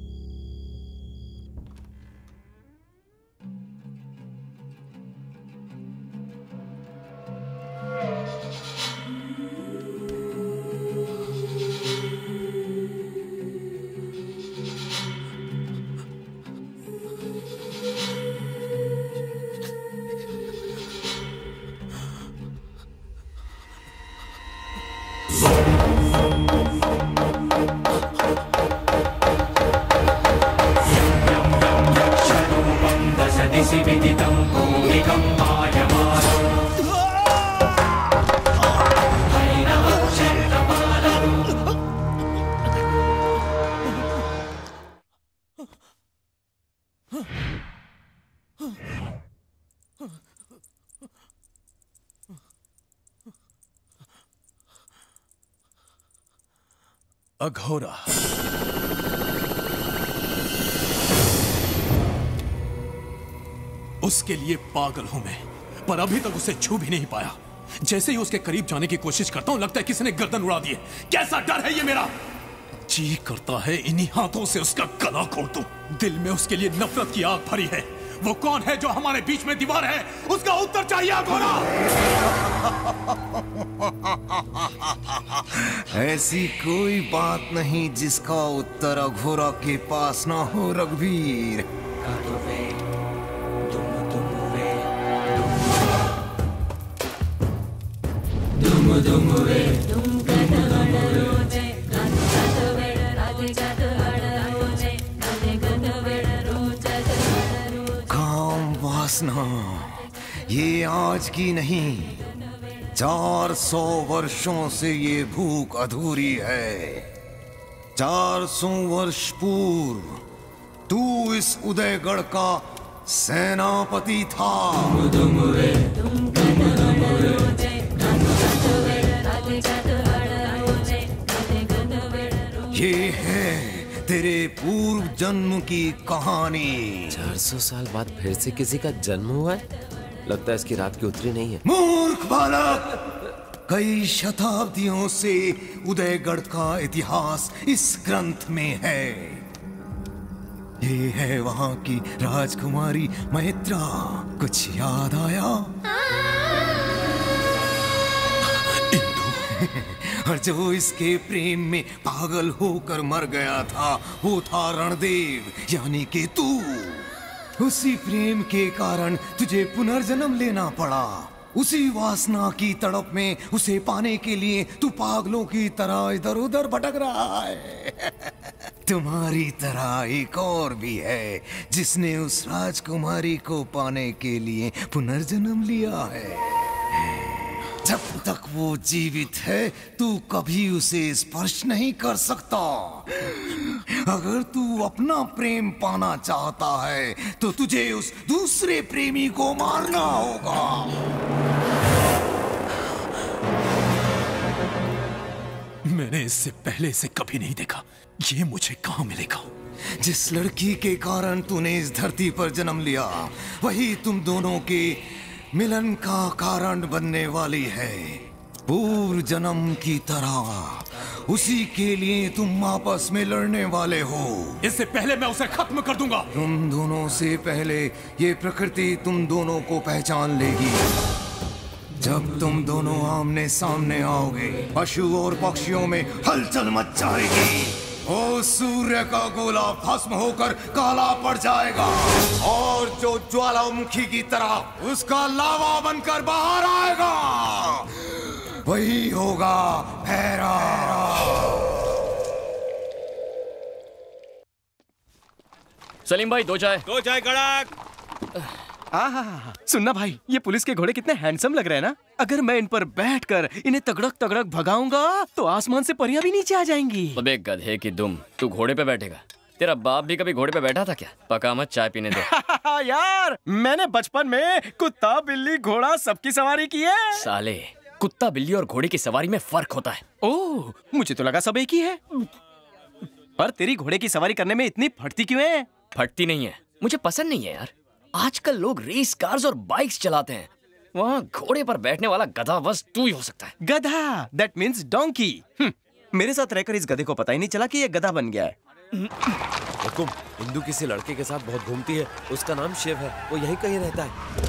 अघोरा। उसके लिए पागल हूं मैं, पर अभी तक उसे छू भी नहीं पाया। जैसे ही उसके करीब जाने की कोशिश करता हूं, लगता है किसी ने गर्दन उड़ा दी है। कैसा डर है ये मेरा! जी करता है इन्हीं हाथों से उसका गला काट दूं। दिल में उसके लिए नफरत की आग भरी है। वो कौन है जो हमारे बीच में दीवार है? उसका उत्तर चाहिए अघोरा। ऐसी कोई बात नहीं जिसका उत्तर अघोरा के पास ना हो रघुवीर। काम वासना ये आज की नहीं, 400 वर्षों से ये भूख अधूरी है। 400 वर्ष पूर्व तू इस उदयगढ़ का सेनापति था। ये है तेरे पूर्व जन्म की कहानी। 400 साल बाद फिर से किसी का जन्म हुआ है। लगता है इसकी रात की उतरी नहीं है। मूर्ख बालक, कई शताब्दियों से उदयगढ़ का इतिहास इस ग्रंथ में है। ये है वहां की राजकुमारी मैत्रा। कुछ याद आया? और जो इसके प्रेम में पागल होकर मर गया था वो था रणदेव, यानी कि तू। उसी प्रेम के कारण तुझे पुनर्जन्म लेना पड़ा। उसी वासना की तड़प में उसे पाने के लिए तू पागलों की तरह इधर उधर भटक रहा है। तुम्हारी तरह एक और भी है जिसने उस राजकुमारी को पाने के लिए पुनर्जन्म लिया है। जब तक वो जीवित है तू कभी उसे स्पर्श नहीं कर सकता। अगर तू अपना प्रेम पाना चाहता है तो तुझे उस दूसरे प्रेमी को मारना होगा। मैंने इससे पहले इसे कभी नहीं देखा। ये मुझे कहाँ मिलेगा? जिस लड़की के कारण तूने इस धरती पर जन्म लिया वही तुम दोनों के मिलन का कारण बनने वाली है। पूर्व जन्म की तरह उसी के लिए तुम आपस में लड़ने वाले हो। इससे पहले मैं उसे खत्म कर दूंगा। तुम दोनों से पहले ये प्रकृति तुम दोनों को पहचान लेगी। जब तुम दोनों आमने सामने आओगे पशु और पक्षियों में हलचल मच जाएगी। ओ सूर्य का गोला भस्म होकर काला पड़ जाएगा और जो ज्वालामुखी की तरह उसका लावा बनकर बाहर आएगा वही होगा भैरव। सलीम भाई दो चाय कड़क। सुनना भाई, ये पुलिस के घोड़े कितने हैंडसम लग रहे हैं ना। अगर मैं इन पर बैठकर इन्हें तगड़क तगड़क भगाऊंगा तो आसमान से परियां भी नीचे आ जाएंगी। अबे गधे की दुम, तू घोड़े पे बैठेगा? तेरा बाप भी कभी घोड़े पे बैठा था क्या? पका मत, चाय पीने दे। यार मैंने बचपन में कुत्ता बिल्ली घोड़ा सबकी सवारी की है। साले, कुत्ता बिल्ली और घोड़े की सवारी में फर्क होता है। ओह, मुझे तो लगा सब एक ही है। पर तेरी घोड़े की सवारी करने में इतनी फटती क्यों है? फटती नहीं है, मुझे पसंद नहीं है यार। आजकल लोग रेस कार्स और बाइक्स चलाते हैं, वहाँ घोड़े पर बैठने वाला गधा बस तू ही हो सकता है। गधा, दैट मीन्स डोंकी। मेरे साथ रहकर इस गधे को पता ही नहीं चला कि ये गधा बन गया है। हुकुम, इंदु किसी लड़के के साथ बहुत घूमती है। उसका नाम शिव है, वो यहीं कहीं रहता है।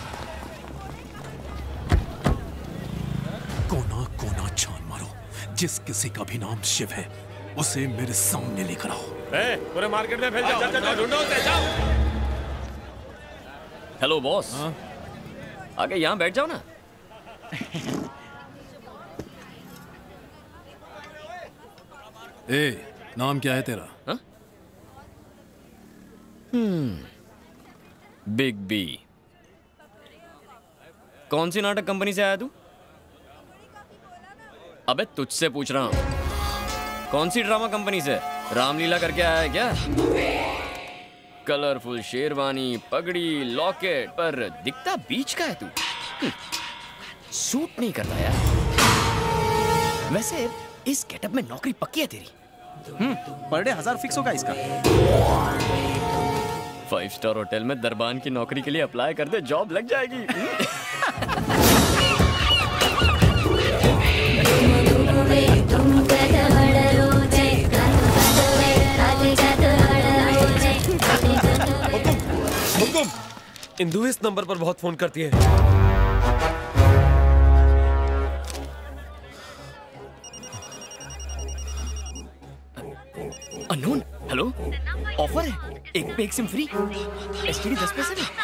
कोना कोना छान मारो, जिस किसी का भी नाम शिव है उसे मेरे सामने लेकर आओ। पूरे मार्केट में फैल जाओ, ढूंढो उसे, जाओ। हेलो बॉस, आगे यहाँ बैठ जाओ ना। नाम क्या है तेरा? Big B. कौन सी नाटक कंपनी से आया तू? अबे तुझसे पूछ रहा हूँ, कौन सी ड्रामा कंपनी से? रामलीला करके आया है क्या? कलरफुल शेरवानी, पगड़ी, लॉकेट, पर दिखता बीच का है तू। सूट नहीं करता यार। वैसे इस गेटअप में नौकरी पक्की है तेरी? पर डे 1000 फिक्स होगा इसका। 5 स्टार होटल में दरबान की नौकरी के लिए अप्लाई कर दे, जॉब लग जाएगी। हुकुम, इंदु इस नंबर पर बहुत फोन करती है। अननोन, हेलो, ऑफर है, एक पे एक सिम फ्री, एसटीडी 10 पैसे में।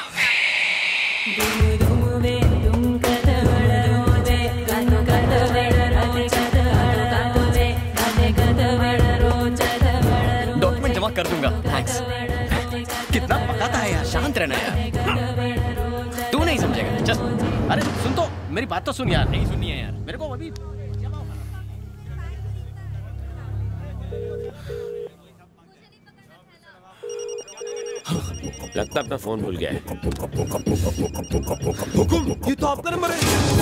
डॉक्यूमेंट जमा कर दूंगा, थैंक्स। कितना पकाता है यार। शांत रहना यार, तू नहीं समझेगा। चल। अरे सुन तो, मेरी बात तो सुन यार। नहीं सुननी है यार मेरे को अभी। लगता है अपना फोन भूल गया है। हुकुम, ये तो आपका नंबर है।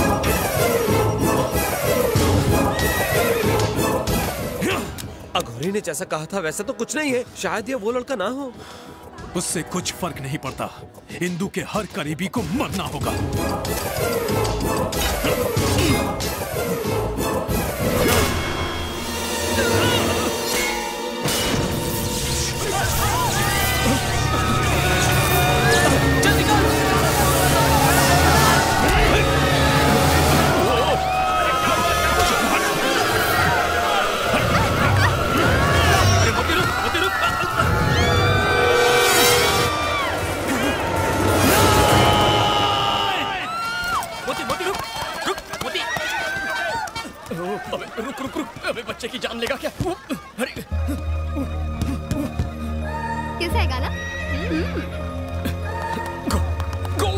अघोरी ने जैसा कहा था वैसा तो कुछ नहीं है। शायद ये वो लड़का ना हो। उससे कुछ फर्क नहीं पड़ता। इंदु के हर करीबी को मरना होगा। रुक अबे बच्चे की जान लेगा क्या? अरे कैसा है गाना? गो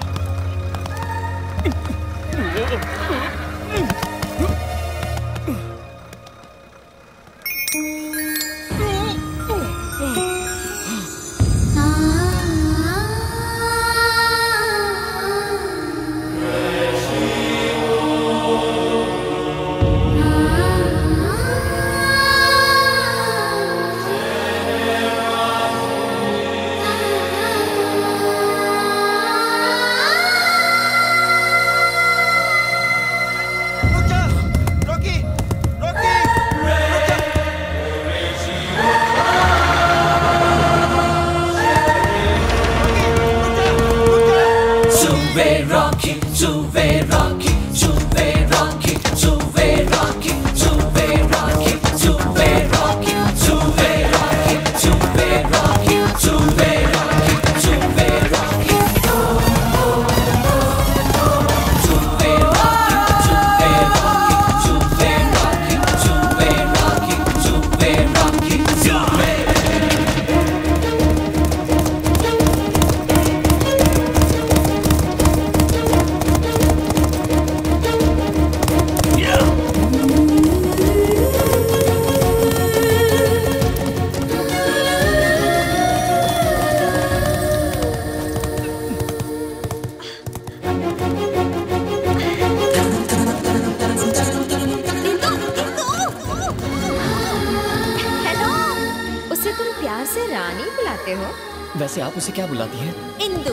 वैसे आप उसे क्या बुलाती हैं? इंदु।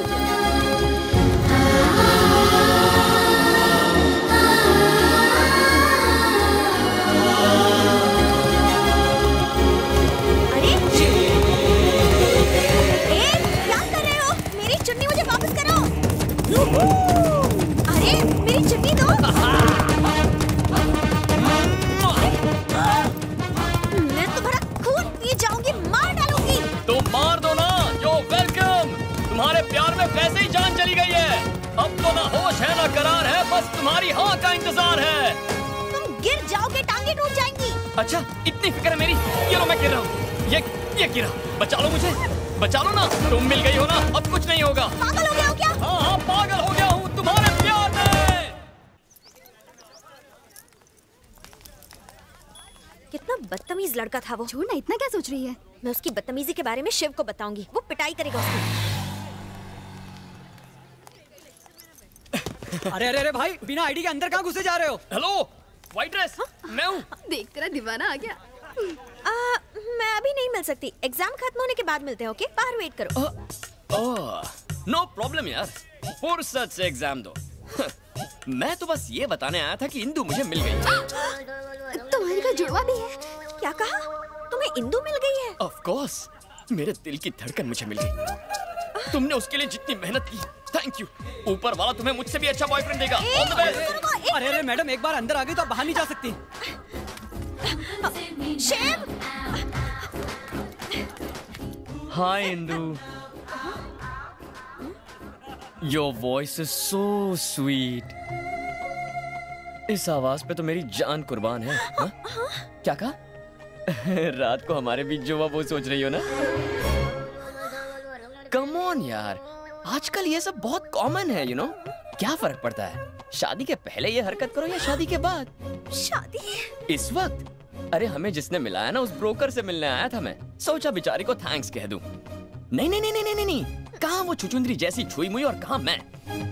अरे क्या कर रहे हो? मेरी चुन्नी मुझे वापस करो। अरे मेरी चुन्नी दो। मैं तुम्हारा खून पी जाऊंगी, मार डालूंगी। तो मार दो ना। तुम्हारे प्यार में वैसे ही जान चली गई है। अब तो ना होश है ना करार है, बस तुम्हारी हाँ का इंतजार है। तुम गिर जाओगे, टांगे टूट जाएंगी। अच्छा इतनी फिक्र है मेरी? ये लो मैं गिर रहा हूँ। ये गिरा। बचा लो मुझे, बचा लो ना। तुम मिल गई हो ना, अब कुछ नहीं होगा। पागल हो गया हो क्या? हाँ पागल हो गया हूँ तुम्हारे प्यार में। कितना बदतमीज लड़का था वो। छोड़ ना, इतना क्या सोच रही है? मैं उसकी बदतमीजी के बारे में शिव को बताऊंगी, वो पिटाई करेगा उसकी। अरे अरे अरे भाई, बिना आईडी के अंदर कहाँ घुसे जा रहे हो? Hello, white dress. मैं हूँ। देख तेरा दीवाना आ गया। मैं अभी नहीं मिल सकती, एग्जाम खत्म होने के बाद मिलते हैं। ओके, बाहर वेट करो। नो प्रॉब्लम यार, फुर्सत से एग्जाम दो। मैं तो बस ये बताने आया था कि इंदु मुझे मिल गई। तुम्हारी का जुड़वा भी है? क्या कहा? तुम्हें इंदु मिल गई है? ऑफ कोर्स, मेरे दिल की धड़कन मुझे मिल गई। तुमने उसके लिए जितनी मेहनत की, थैंक यू। ऊपर वाला तुम्हें मुझसे भी अच्छा बॉयफ्रेंड देगा। All the best. अरे अरे मैडम, एक बार अंदर आ गई तो बाहर नहीं जा सकती। Shiv. Hi Indu. Your voice is so sweet. इस आवाज पे तो मेरी जान कुर्बान है। हा? क्या कहा? रात को हमारे बीच जो वो सोच रही हो ना? कम ऑन यार, आजकल ये सब बहुत कॉमन है, यू नो। क्या फर्क पड़ता है? शादी के पहले ये हरकत करो या शादी के बाद? शादी? इस वक्त? अरे हमें जिसने मिलाया ना, उस ब्रोकर से मिलने आया था मैं। सोचा बेचारी को थैंक्स कह दूं। नहीं नहीं नहीं नहीं नहीं नहीं, कहाँ वो छुचुंदरी जैसी छुई मुई और कहाँ मैं।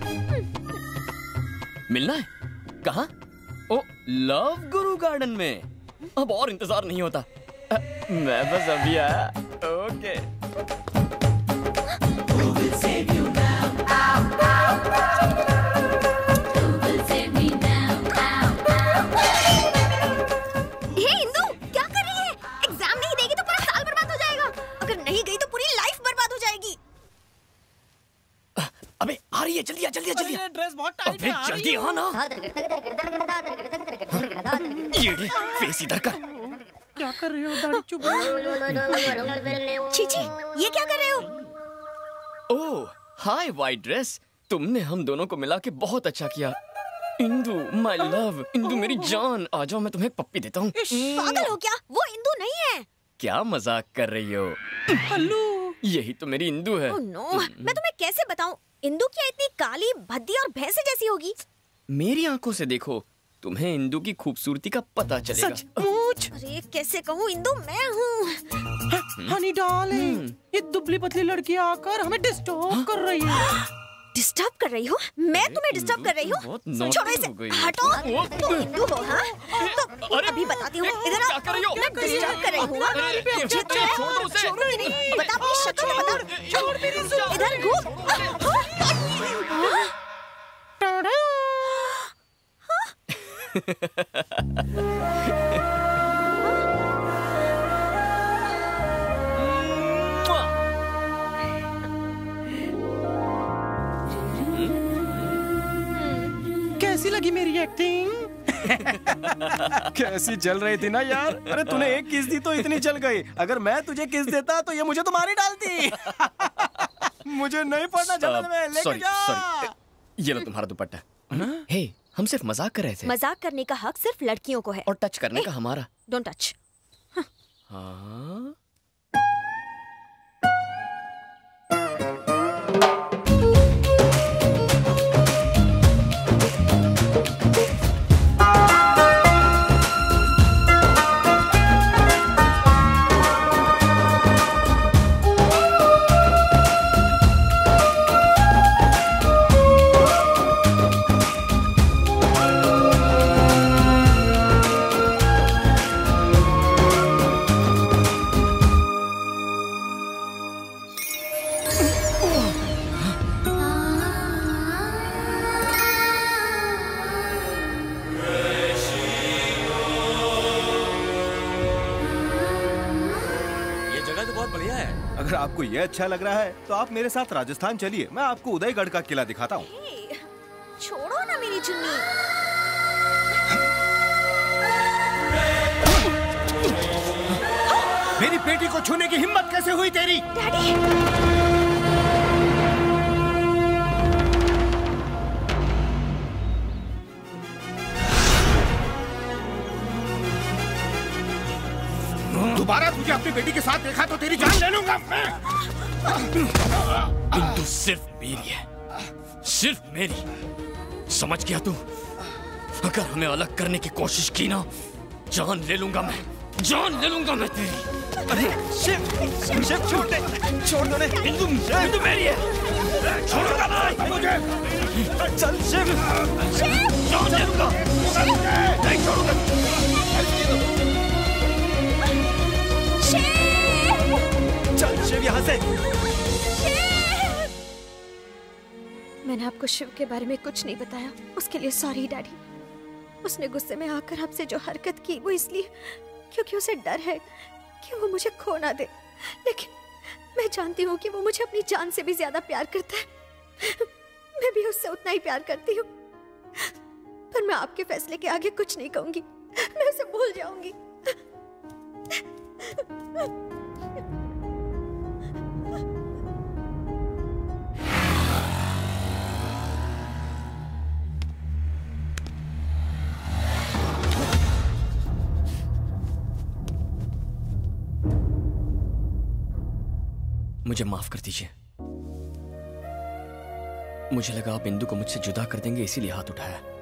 मिलना है? कहाँ? ओ, लव गुरु गार्डन में। अब और इंतजार नहीं होता। मैं बस अभी आया। ओके। अबे आ रही है, जल्दी आ, जल्दी आ, जल्दी आ। ड्रेस बहुत टाइट है। अबे जल्दी आ ना। ये फेस इधर कर। क्या कर रहे हो दाढ़ी चुप? चीची, ये क्या कर रहे हो? Oh, hi white dress. तुमने हम दोनों को मिला के बहुत अच्छा किया। इंदु, माय लव, इंदु मेरी जान, आ जाओ मैं तुम्हें पप्पी देता हूँ। पागल हो क्या? वो इंदु नहीं है। क्या मजाक कर रही हो? हल्लू, यही तो मेरी इंदु है। ओह नो, मैं तुम्हें कैसे बताऊं? इंदु क्या इतनी काली, भद्दी और भैंसे जैसी होगी? मेरी आंखों से देखो, तुम्हें इंदु की खूबसूरती का पता चलेगा। सचमुच? अरे कैसे कहूँ, इंदु मैं हूँ। हनी डार्लिंग, ये दुबली पतली लड़की आकर हमें डिस्टर्ब कर रही है। डिस्टर्ब कर रही हो? मैं तुम्हें डिस्टर्ब कर रही हूँ? छोड़ो इसे, हटो। तुम हिंदू हो? हाँ, तो अभी बताती हूँ। इधर आओ। मैं डिस्टर्ब कर रही हूँ? बता, अपनी शक्ल तो बता। इधर घूम। कैसी लगी मेरी एक्टिंग? कैसी जल रही थी ना यार। अरे तूने एक किस दी तो इतनी जल गई। अगर मैं तुझे किस देता तो ये मुझे तो मार ही डालती। मुझे नहीं पड़ना जलन में, लेके जा। सॉरी, ये लो तुम्हारा दुपट्टा। हे, हम सिर्फ मजाक कर रहे थे। मजाक करने का हक सिर्फ लड़कियों को है। और टच करने का हमारा। Don't touch. हाँ? अगर आपको ये अच्छा लग रहा है तो आप मेरे साथ राजस्थान चलिए, मैं आपको उदयगढ़ का किला दिखाता हूँ। छोड़ो ना मेरी चुन्नी। मेरी बेटी को छूने की हिम्मत कैसे हुई तेरी? डैडी। दोबारा तुझे अपनी बेटी के साथ देखा तो तेरी जान ले लूंगा मैं। इंदु सिर्फ मेरी है, सिर्फ मेरी। समझ गया तू? अगर हमें अलग करने की कोशिश की ना, जान ले लूंगा मैं, जान ले लूंगा मैं तेरी। अरे शिव, शिव छोड़ दे, छोड़ दो। इंदु मेरी है, छोड़ूंगा नहीं मुझे। चल शिव, जान ले लूंगा, नहीं छोड़ूंगा। चल शिव यहाँ से। मैंने आपको शिव के बारे में कुछ नहीं बताया, उसके लिए सॉरी डैडी। उसने गुस्से में आकर आपसे जो हरकत की वो इसलिए क्योंकि उसे डर है कि वो मुझे खो ना दे। लेकिन मैं जानती हूँ कि वो मुझे अपनी जान से भी ज्यादा प्यार करता है। मैं भी उससे उतना ही प्यार करती हूँ, पर मैं आपके फैसले के आगे कुछ नहीं कहूंगी। मैं उसे भूल जाऊंगी। मुझे माफ कर दीजिए। मुझे लगा आप इंदु को मुझसे जुदा कर देंगे, इसीलिए हाथ उठाया।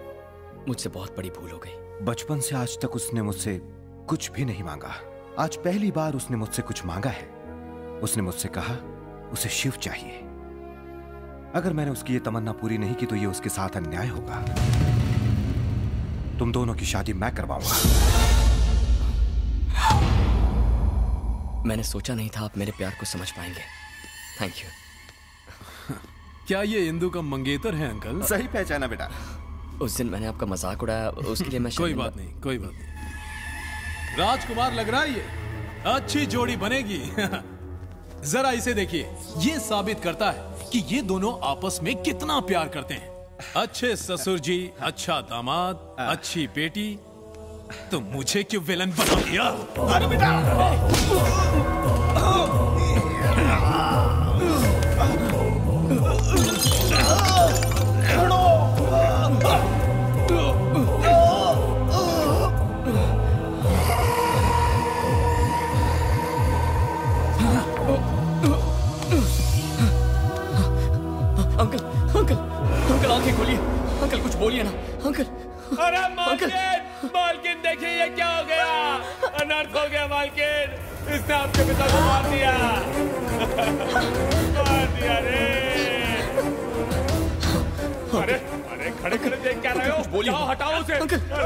मुझसे बहुत बड़ी भूल हो गई। बचपन से आज तक उसने मुझसे कुछ भी नहीं मांगा। आज पहली बार उसने मुझसे कुछ मांगा है। उसने मुझसे कहा उसे शिव चाहिए। अगर मैंने उसकी ये तमन्ना पूरी नहीं की तो ये उसके साथ अन्याय होगा। तुम दोनों की शादी मैं करवाऊंगा। मैंने सोचा नहीं था आप मेरे प्यार को समझ पाएंगे। Thank you. क्या ये इंदु का मंगेतर है अंकल? सही पहचाना बेटा। उस दिन मैंने आपका मजाक उड़ाया, उसके लिए मैं कोई बात नहीं, कोई बात नहीं। राजकुमार लग रहा है ये अच्छी जोड़ी बनेगी। जरा इसे देखिए, ये साबित करता है कि ये दोनों आपस में कितना प्यार करते हैं। अच्छे ससुर जी, अच्छा दामाद, अच्छी बेटी। तो मुझे क्यों विलन बना दिया? अरे बेटा! अंकल, अंकल, अंकल आंखें खोलिए। अंकल कुछ बोलिए ना। अंकल, अरे मालकिन, मालकिन देखिए ये क्या हो गया? अनर्थ हो गया मालकिन। इसने आपके पिता को मार दिया। मार दिया रे। अरे अरे खड़े खड़े देख क्या रहे हो? बोलिए, हटाओ उसे।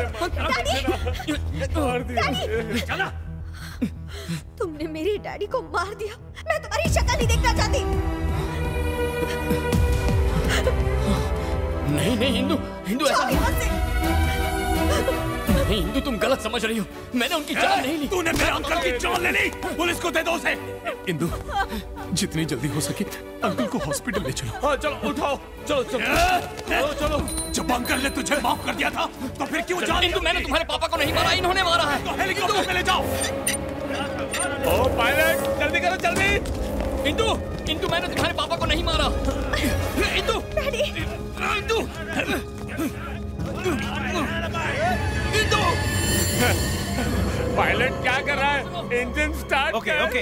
मार दिया। चला। तुमने मेरे डैडी को मार दिया। मैं तुम्हारी शक्ल नहीं देखना चाहती। नहीं नहीं हिंदू, हिंदू ऐसा नहीं। नहीं हिंदू, तुम गलत समझ रही हो। मैंने उनकी जान नहीं ली। तूने मेरे अंकल की जान ले ली। पुलिस को दे दो उसे। इंदु, जितनी जल्दी हो सके अंकल को हॉस्पिटल ले चलो। हाँ चलो, उठाओ। चलो चलो चलो चलो। जब अंकल ने तुझे माफ कर दिया था तो फिर क्यों जान? इंदु, मैंने तुम्हारे पापा को नहीं मारा, इन्होंने मारा है। तो हेलीकॉप्टर में ले जाओ। ओ पायलट, जल्दी करो जल्दी। इंदु, इंदु, मैंने तुम्हारे पापा को नहीं मारा। इंदु, इंदु, इंदु। पायलट क्या कर रहा है? Engine start. Okay okay.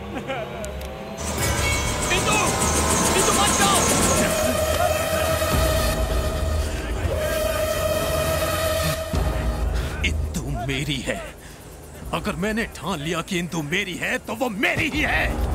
Indu, Indu मत जाओ। इंदु मेरी है। अगर मैंने ठान लिया कि इंदु मेरी है तो वो मेरी ही है।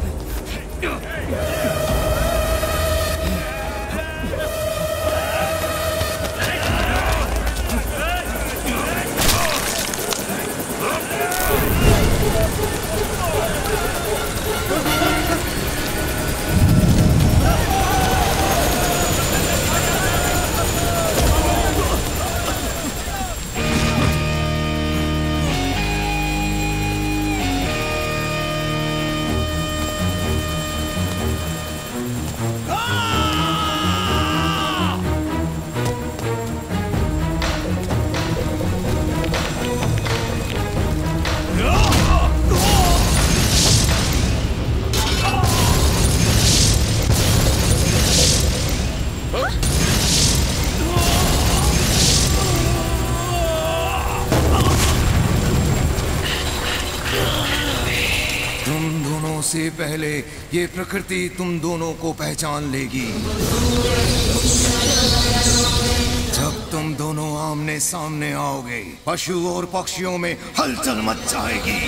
से पहले ये प्रकृति तुम दोनों को पहचान लेगी। जब तुम दोनों आमने सामने आओगे, पशु और पक्षियों में हलचल मच जाएगी।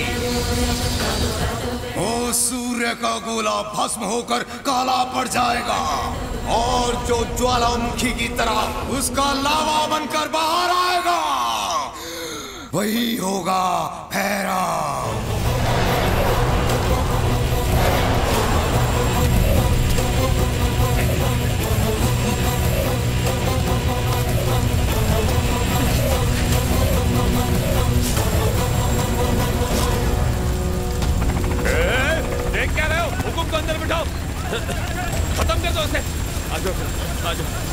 ओ सूर्य का गोला भस्म होकर काला पड़ जाएगा और जो ज्वालामुखी की तरह उसका लावा बनकर बाहर आएगा, वही होगा भैरव। देख क्या रहे हो? हुकुम को अंदर बिठाओ। खत्म कर दो उसे। आ जाओ, आ जाओ।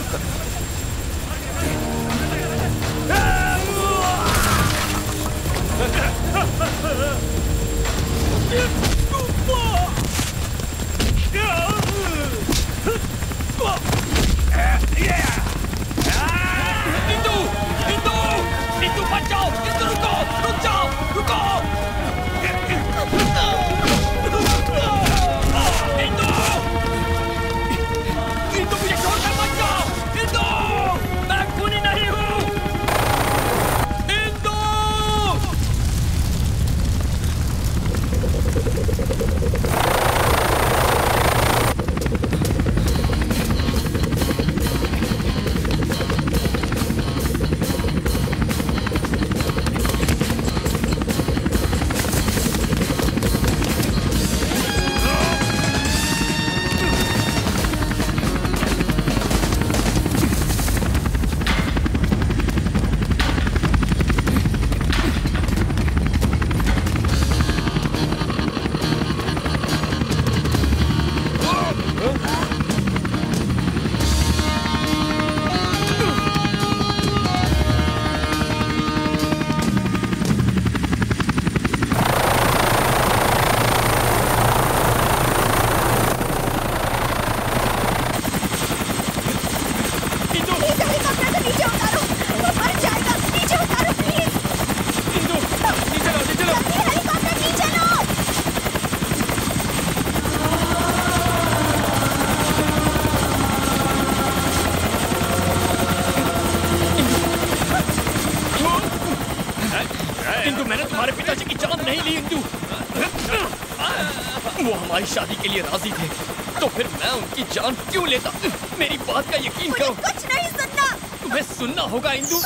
इंदु, इंदु, इंदु मत जाओ। इंदु रुको, रुक जाओ, रुको। इंदु, मुझे छोड़कर मत जाओ। इंदु, मैं खूनी नहीं हूँ। नीचे उतारो, वो मर जाएगा। नीचे उतारो प्लीज। नीचे लो, नीचे लो। हेलीकॉप्टर नीचे लो। इंदु, मैंने तुम्हारे पिताजी की जान नहीं ली इंदु। वो हमारी शादी के लिए राजी थे, तो फिर मैं उनकी जान क्यों लेता? मेरी बात का यकीन करो। कुछ नहीं सुनना। तुम्हें सुनना होगा इंदु।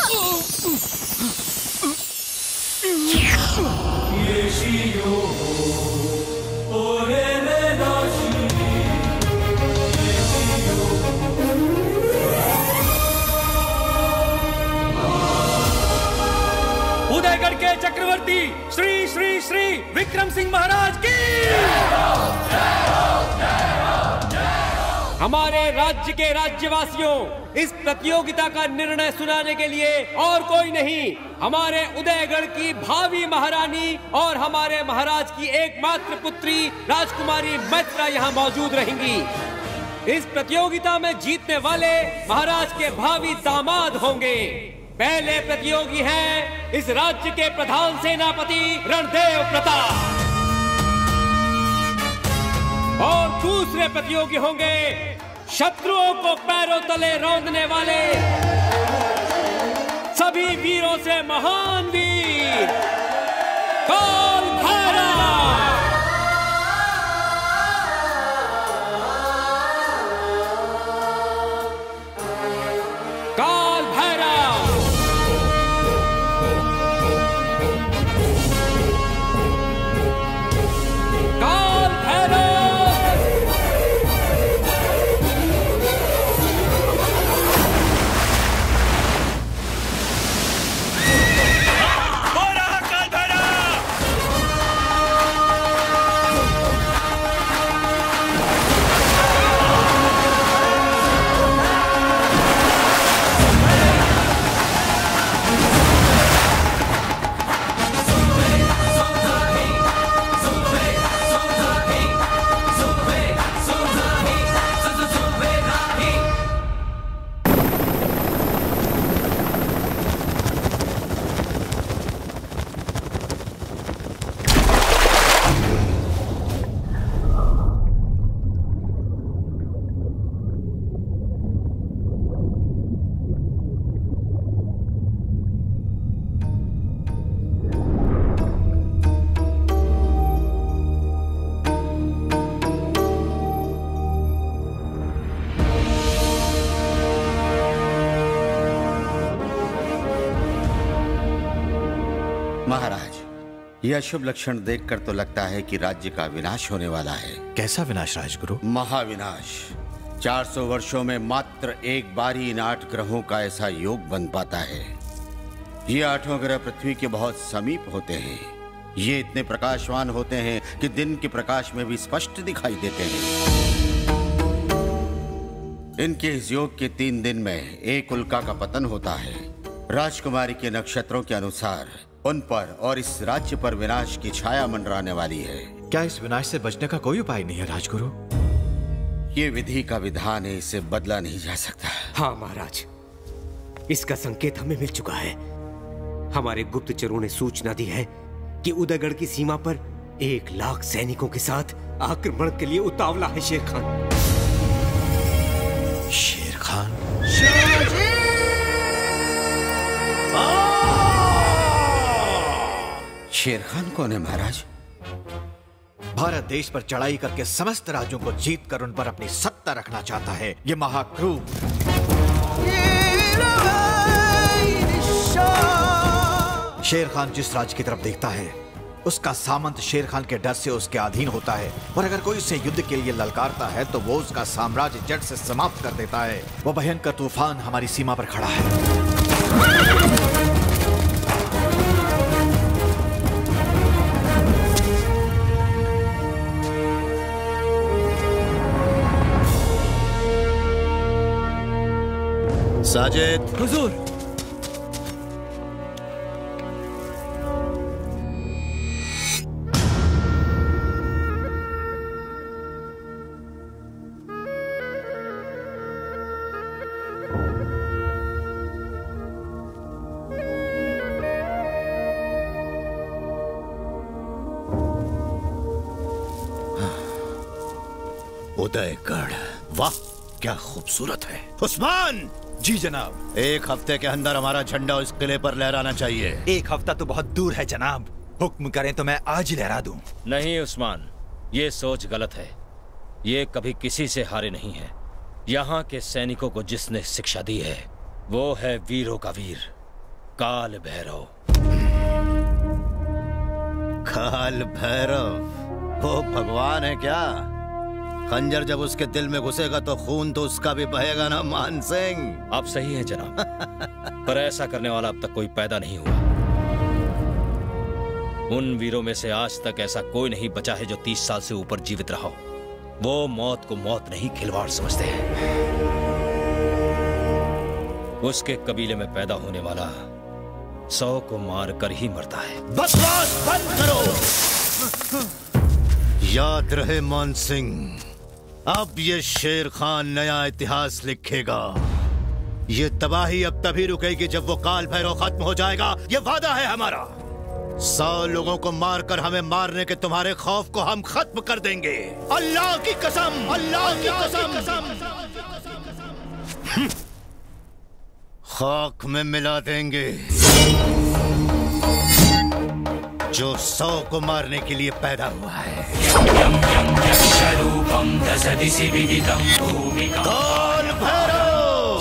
उदयगढ़ के चक्रवर्ती श्री श्री श्री विक्रम सिंह महाराज की, हमारे राज्य के राज्यवासियों, इस प्रतियोगिता का निर्णय सुनाने के लिए और कोई नहीं, हमारे उदयगढ़ की भावी महारानी और हमारे महाराज की एकमात्र पुत्री राजकुमारी मैत्रा यहाँ मौजूद रहेंगी। इस प्रतियोगिता में जीतने वाले महाराज के भावी दामाद होंगे। पहले प्रतियोगी हैं इस राज्य के प्रधान सेनापति रणदेव प्रताप, और दूसरे प्रतियोगी होंगे शत्रुओं को पैरों तले रौंदने वाले सभी वीरों से महान वीर काल भैरव। काल भैरव, काल भैरव। महाराज, यह शुभ लक्षण देखकर तो लगता है कि राज्य का विनाश होने वाला है। कैसा विनाश राजगुरु? महाविनाश। 400 वर्षों में मात्र एक बार ही इन 8 ग्रहों का ऐसा योग बन पाता है। ये 8 ग्रह पृथ्वी के बहुत समीप होते हैं। ये इतने प्रकाशवान होते हैं कि दिन के प्रकाश में भी स्पष्ट दिखाई देते हैं। इनके इस योग के 3 दिन में एक उल्का का पतन होता है। राजकुमारी के नक्षत्रों के अनुसार उन पर और इस राज्य पर विनाश की छाया मंडराने वाली है। क्या इस विनाश से बचने का कोई उपाय नहीं है राजगुरु? ये विधि का विधान है, इसे बदला नहीं जा सकता। हाँ महाराज, इसका संकेत हमें मिल चुका है। हमारे गुप्तचरों ने सूचना दी है कि उदयगढ़ की सीमा पर 1 लाख सैनिकों के साथ आक्रमण के लिए उतावला है शेर खान। शेर खान? शेर खान कौन है महाराज? भारत देश पर चढ़ाई करके समस्त राज्यों को जीत कर उन पर अपनी सत्ता रखना चाहता है ये महाक्रूर। शेर खान जिस राज्य की तरफ देखता है उसका सामंत शेर खान के डर से उसके अधीन होता है, और अगर कोई उसे युद्ध के लिए ललकारता है तो वो उसका साम्राज्य जड़ से समाप्त कर देता है। वो भयंकर तूफान हमारी सीमा पर खड़ा है। साजिद। हुजूर। उदयगढ़, वाह क्या खूबसूरत है। उस्मान! जी जनाब। एक हफ्ते के अंदर हमारा झंडा उस किले पर लहराना चाहिए। एक हफ्ता तो बहुत दूर है जनाब, हुक्म करें तो मैं आज ही लहरा दूं। नहीं उस्मान, ये सोच गलत है। ये कभी किसी से हारे नहीं है। यहाँ के सैनिकों को जिसने शिक्षा दी है वो है वीरों का वीर, काल भैरव। काल भैरव वो भगवान है क्या? खंजर जब उसके दिल में घुसेगा तो खून तो उसका भी बहेगा ना मान सिंह। आप सही हैं जनाब, पर ऐसा करने वाला अब तक कोई पैदा नहीं हुआ। उन वीरों में से आज तक ऐसा कोई नहीं बचा है जो 30 साल से ऊपर जीवित रहा हो। वो मौत को मौत नहीं खिलवाड़ समझते हैं। उसके कबीले में पैदा होने वाला 100 को मार कर ही मरता है। बकवास बंद करो। याद रहे मान सिंह, अब ये शेर खान नया इतिहास लिखेगा। ये तबाही अब तभी रुकेगी जब वो काल भैरव खत्म हो जाएगा। ये वादा है हमारा। 100 लोगों को मारकर हमें मारने के तुम्हारे खौफ को हम खत्म कर देंगे। अल्लाह की कसम, अल्लाह की कसम। खाक में मिला देंगे जो 100 को मारने के लिए पैदा हुआ है। काल भैरव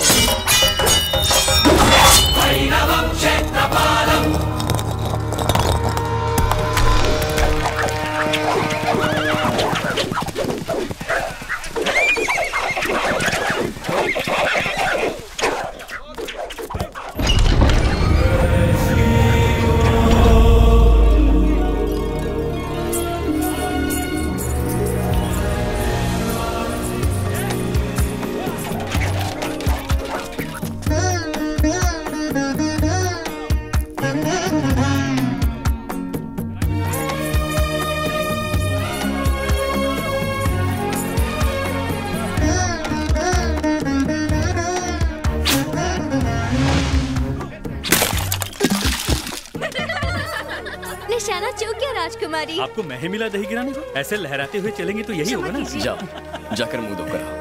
निशाना चूक गया राजकुमारी। आपको मैं ही मिला दही गिराने को? ऐसे लहराते हुए चलेंगे तो यही होगा ना। जाओ, जाकर मुंह धो कर आओ।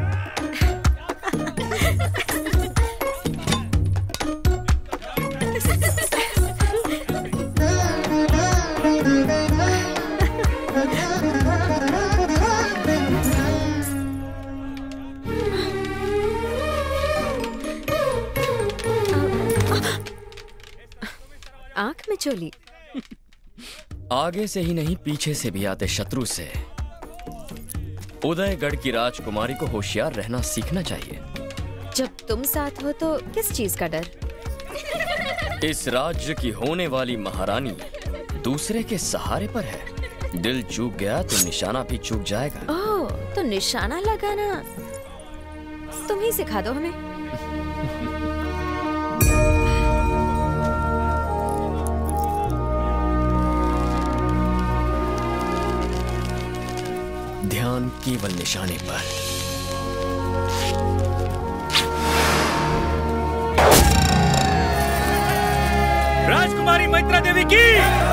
आंख में चोली। आगे से ही नहीं पीछे से भी आते शत्रु से उदयगढ़ की राजकुमारी को होशियार रहना सीखना चाहिए। जब तुम साथ हो तो किस चीज का डर? इस राज्य की होने वाली महारानी दूसरे के सहारे पर है। दिल चूक गया तो निशाना भी चूक जाएगा। ओह, तो निशाना लगाना तुम ही सिखा दो हमें। ध्यान केवल निशाने पर। राजकुमारी मैत्रा देवी की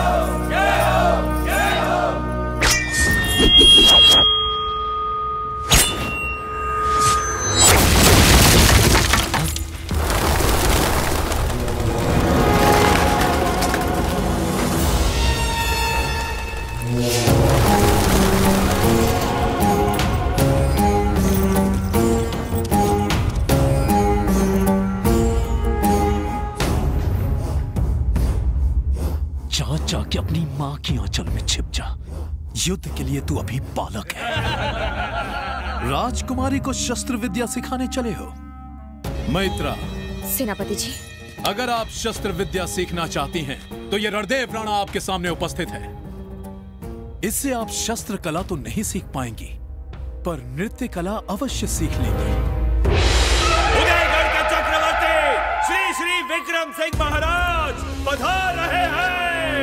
जाके अपनी माँ की आंचल में छिप जा। युद्ध के लिए तू अभी बालक है। राजकुमारी को शस्त्र विद्या सिखाने चले हो? मैत्रा, सेनापति जी, अगर आप शस्त्र विद्या सीखना चाहती हैं, तो ये रणदेव राणा आपके सामने उपस्थित है। इससे आप शस्त्र कला तो नहीं सीख पाएंगी, पर नृत्य कला अवश्य सीख लेंगी। उदयगढ़ के चक्रवर्ती श्री श्री विक्रम सिंह महाराज पधार रहे हैं।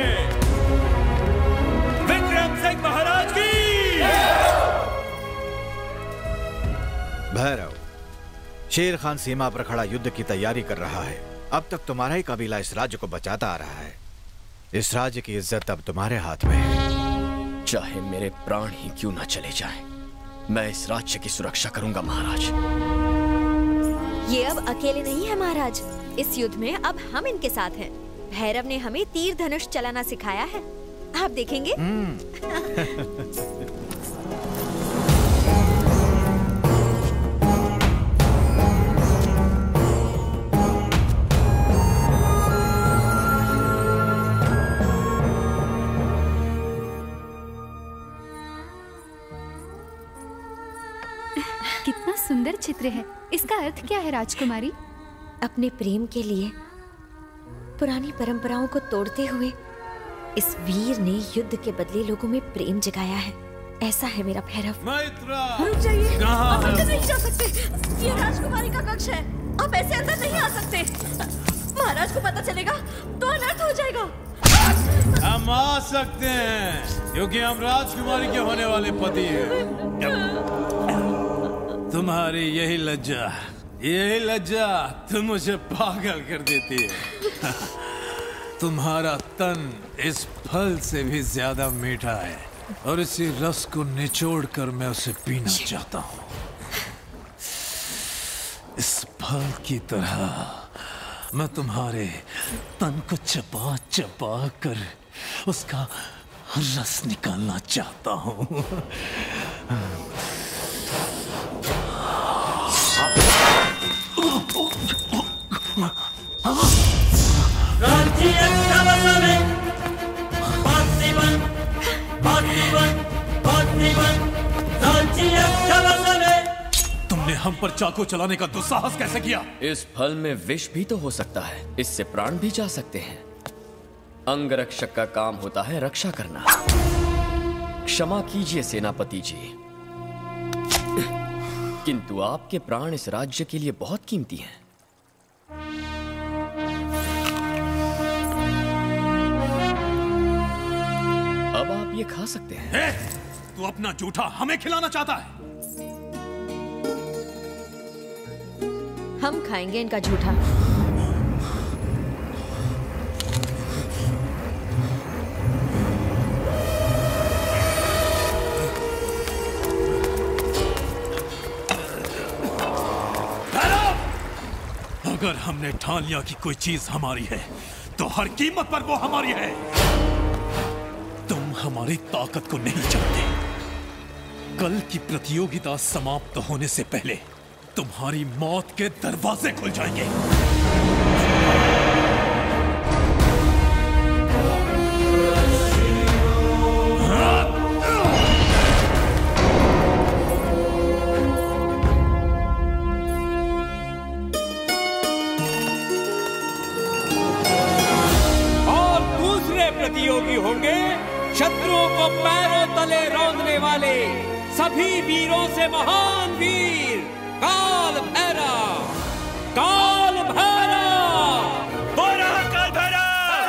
विक्रम सिंह महाराज की। भैरव, शेर खान सीमा पर खड़ा युद्ध की तैयारी कर रहा है। अब तक तुम्हारा ही कबीला इस राज्य को बचाता आ रहा है। इस राज्य की इज्जत अब तुम्हारे हाथ में है। चाहे मेरे प्राण ही क्यों ना चले जाएं, मैं इस राज्य की सुरक्षा करूंगा महाराज। ये अब अकेले नहीं है महाराज, इस युद्ध में अब हम इनके साथ हैं। भैरव ने हमें तीर धनुष चलाना सिखाया है, आप देखेंगे। कितना सुंदर चित्र है। इसका अर्थ क्या है राजकुमारी? अपने प्रेम के लिए पुरानी परंपराओं को तोड़ते हुए इस वीर ने युद्ध के बदले लोगों में प्रेम जगाया है। ऐसा है मेरा भैरव। रुक जाइए, आप अंदर नहीं जा सकते। ये राजकुमारी का कक्ष है, आप ऐसे अंदर नहीं आ सकते। महाराज को पता चलेगा तो अनर्थ हो जाएगा। हम आ सकते हैं क्योंकि हम राजकुमारी के होने वाले पति हैं। तुम्हारी यही लज्जा तुम मुझे पागल कर देती है। तुम्हारा तन इस फल से भी ज्यादा मीठा है और इसी रस को निचोड़कर मैं उसे पीना चाहता हूँ। इस फल की तरह मैं तुम्हारे तन को चबा चबा कर उसका रस निकालना चाहता हूँ। तुमने हम पर चाकू चलाने का दुस्साहस कैसे किया? इस फल में विष भी तो हो सकता है, इससे प्राण भी जा सकते हैं। अंगरक्षक का काम होता है रक्षा करना। क्षमा कीजिए सेनापति जी, किंतु आपके प्राण इस राज्य के लिए बहुत कीमती हैं। अब आप ये खा सकते हैं। तू अपना जूठा हमें खिलाना चाहता है? हम खाएंगे इनका जूठा। अगर हमने ठान लिया कि कोई चीज हमारी है तो हर कीमत पर वो हमारी है। तुम हमारी ताकत को नहीं जानते। कल की प्रतियोगिता समाप्त होने से पहले तुम्हारी मौत के दरवाजे खुल जाएंगे। प्रतियोगी होंगे शत्रुओं को पैरों तले रौंदने वाले सभी वीरों से महान वीर काल भैरव। काल भैरव, बोला काल भैरव।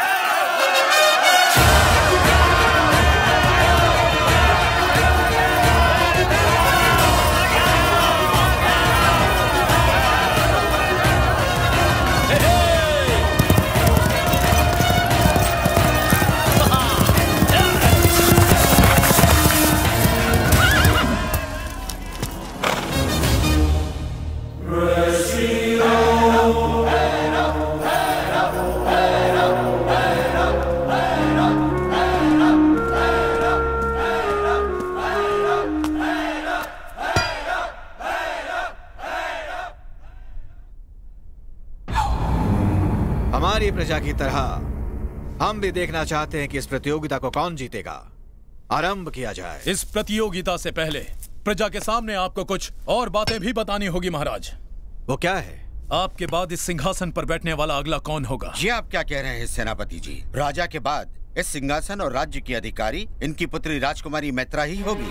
हमारी प्रजा की तरह हम भी देखना चाहते हैं कि इस प्रतियोगिता को कौन जीतेगा। आरंभ किया जाए। इस प्रतियोगिता से पहले प्रजा के सामने आपको कुछ और बातें भी बतानी होगी महाराज। वो क्या है? आपके बाद इस सिंहासन पर बैठने वाला अगला कौन होगा? ये आप क्या कह रहे हैं सेनापति जी? राजा के बाद इस सिंहासन और राज्य की अधिकारी इनकी पुत्री राजकुमारी मैत्रा ही होगी।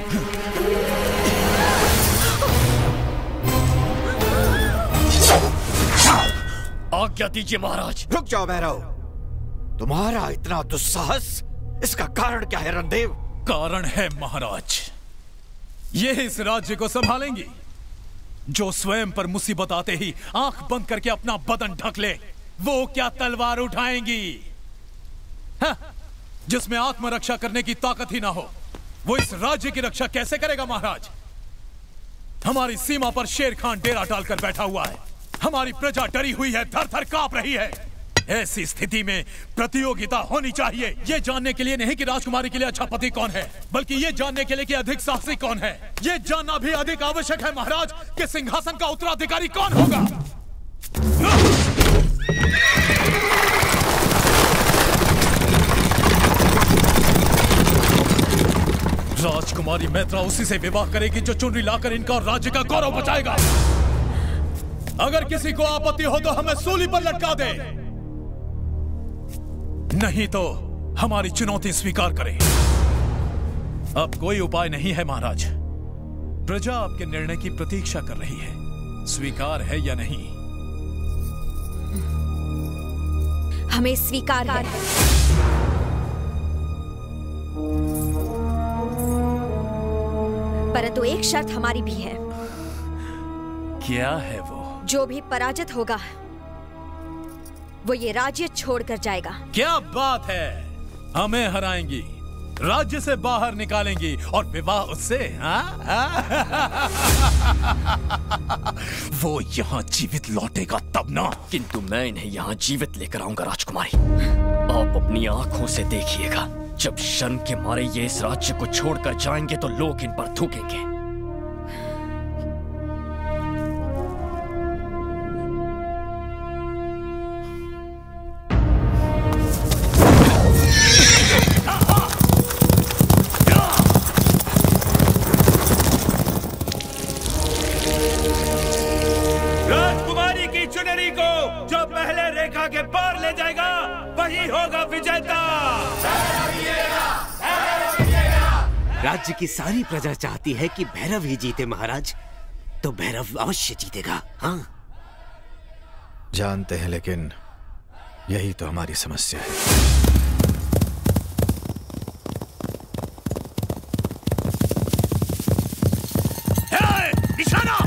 आज्ञा दीजिए महाराज। रुक जाओ भैरव, तुम्हारा इतना दुस्साहस, इसका कारण क्या है रणदेव? कारण है महाराज, ये इस राज्य को संभालेंगी जो स्वयं पर मुसीबत आते ही आंख बंद करके अपना बदन ढक ले। वो क्या तलवार उठाएंगी? जिसमें आत्मरक्षा करने की ताकत ही ना हो, वो इस राज्य की रक्षा कैसे करेगा महाराज? हमारी सीमा पर शेर खान डेरा डालकर बैठा हुआ है। हमारी प्रजा डरी हुई है, थर थर कांप रही है। ऐसी स्थिति में प्रतियोगिता होनी चाहिए, ये जानने के लिए नहीं कि राजकुमारी के लिए अच्छा पति कौन है, बल्कि ये जानने के लिए कि अधिक साहसी कौन है। ये जानना भी अधिक आवश्यक है महाराज कि सिंहासन का उत्तराधिकारी कौन होगा। राजकुमारी मैत्रा उसी से विवाह करेगी जो चुनरी लाकर इनका और राज्य का गौरव बचाएगा। अगर किसी को आपत्ति हो तो हमें सूली पर लटका दे, नहीं तो हमारी चुनौती स्वीकार करें। अब कोई उपाय नहीं है महाराज। प्रजा आपके निर्णय की प्रतीक्षा कर रही है, स्वीकार है या नहीं? हमें स्वीकार है। परंतु एक शर्त हमारी भी है। क्या है वो? जो भी पराजित होगा वो ये राज्य छोड़कर जाएगा। क्या बात है, हमें हराएंगी, राज्य से बाहर निकालेंगी और विवाह उससे? वो यहाँ जीवित लौटेगा तब ना। किंतु मैं इन्हें यहाँ जीवित लेकर आऊंगा राजकुमारी। आप अपनी आंखों से देखिएगा, जब शर्म के मारे ये इस राज्य को छोड़कर जाएंगे तो लोग इन पर थूकेंगे। राजकुमारी की चुनरी को जो पहले रेखा के पार ले जाएगा वही होगा विजेता। राज्य की सारी प्रजा चाहती है कि भैरव ही जीते महाराज, तो भैरव अवश्य जीतेगा। हाँ जानते हैं, लेकिन यही तो हमारी समस्या है। निशाना!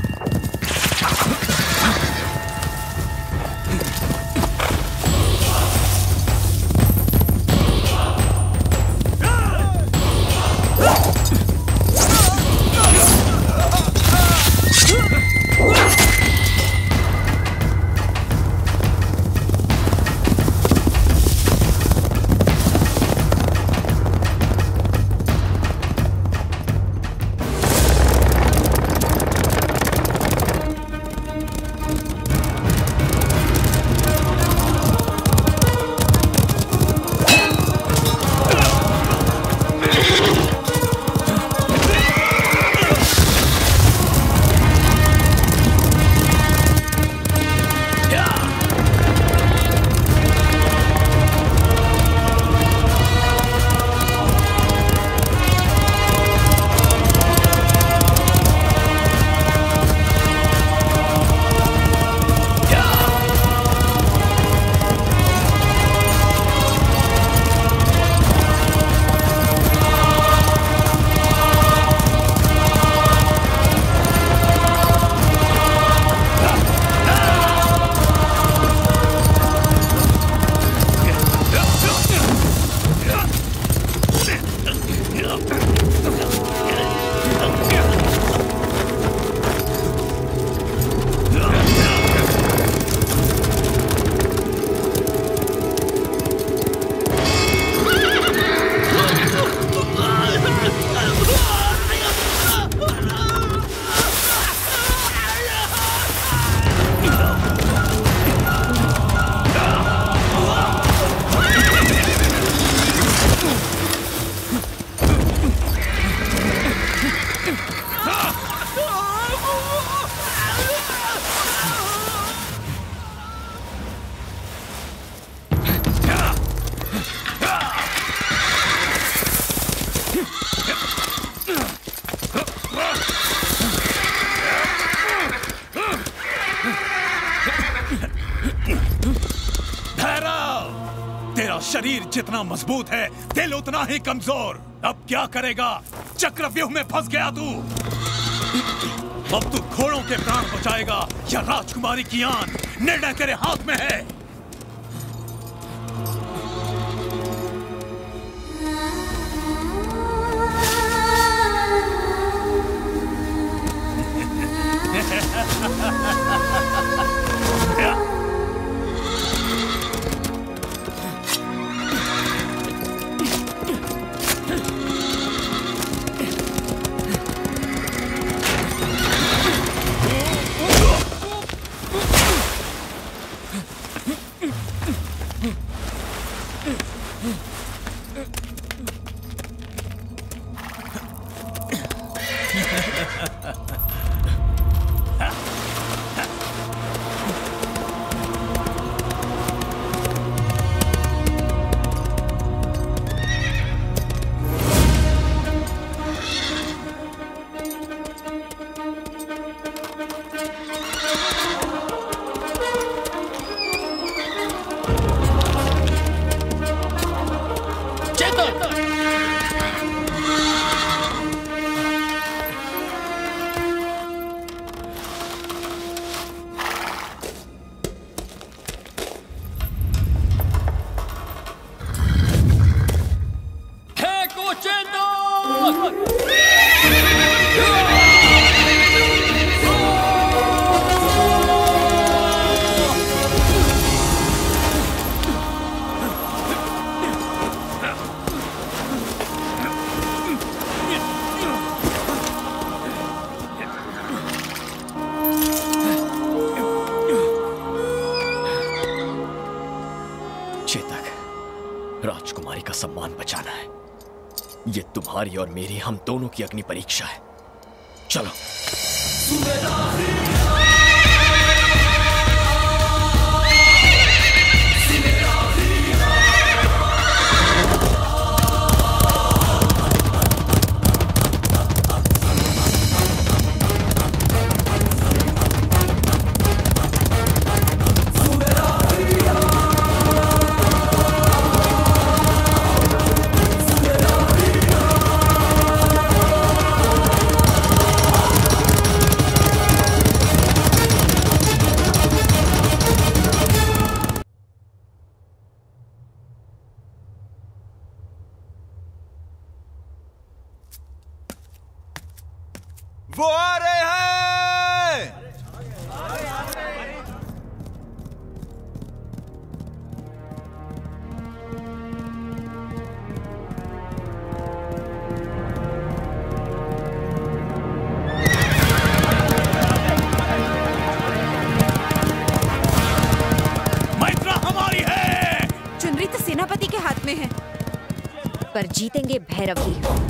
शरीर जितना मजबूत है, दिल उतना ही कमजोर। अब क्या करेगा? चक्रव्यूह में फंस गया तू। अब तू घोड़ों के प्राण बचाएगा या राजकुमारी की आन? निर्णय तेरे हाथ में है। राजकुमारी का सम्मान बचाना है। ये तुम्हारी और मेरी, हम दोनों की अग्नि परीक्षा है। चलो। वो आ रहे हैं। मैत्रा हमारी है। चुनरी तो सेनापति के हाथ में है, पर जीतेंगे भैरव ही।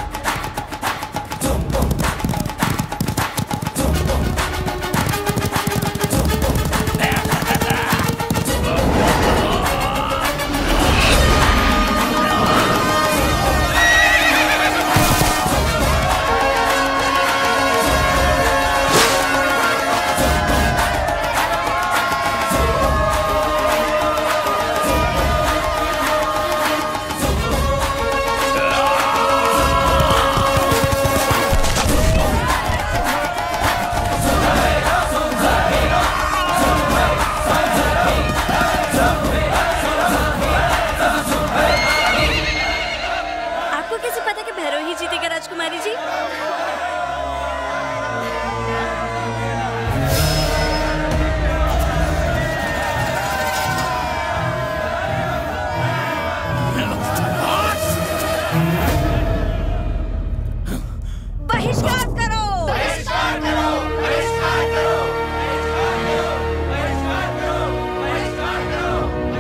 राजकुमारी जी, बहिष्कार करो, बहिष्कार करो, बहिष्कार करो, बहिष्कार करो, बहिष्कार करो,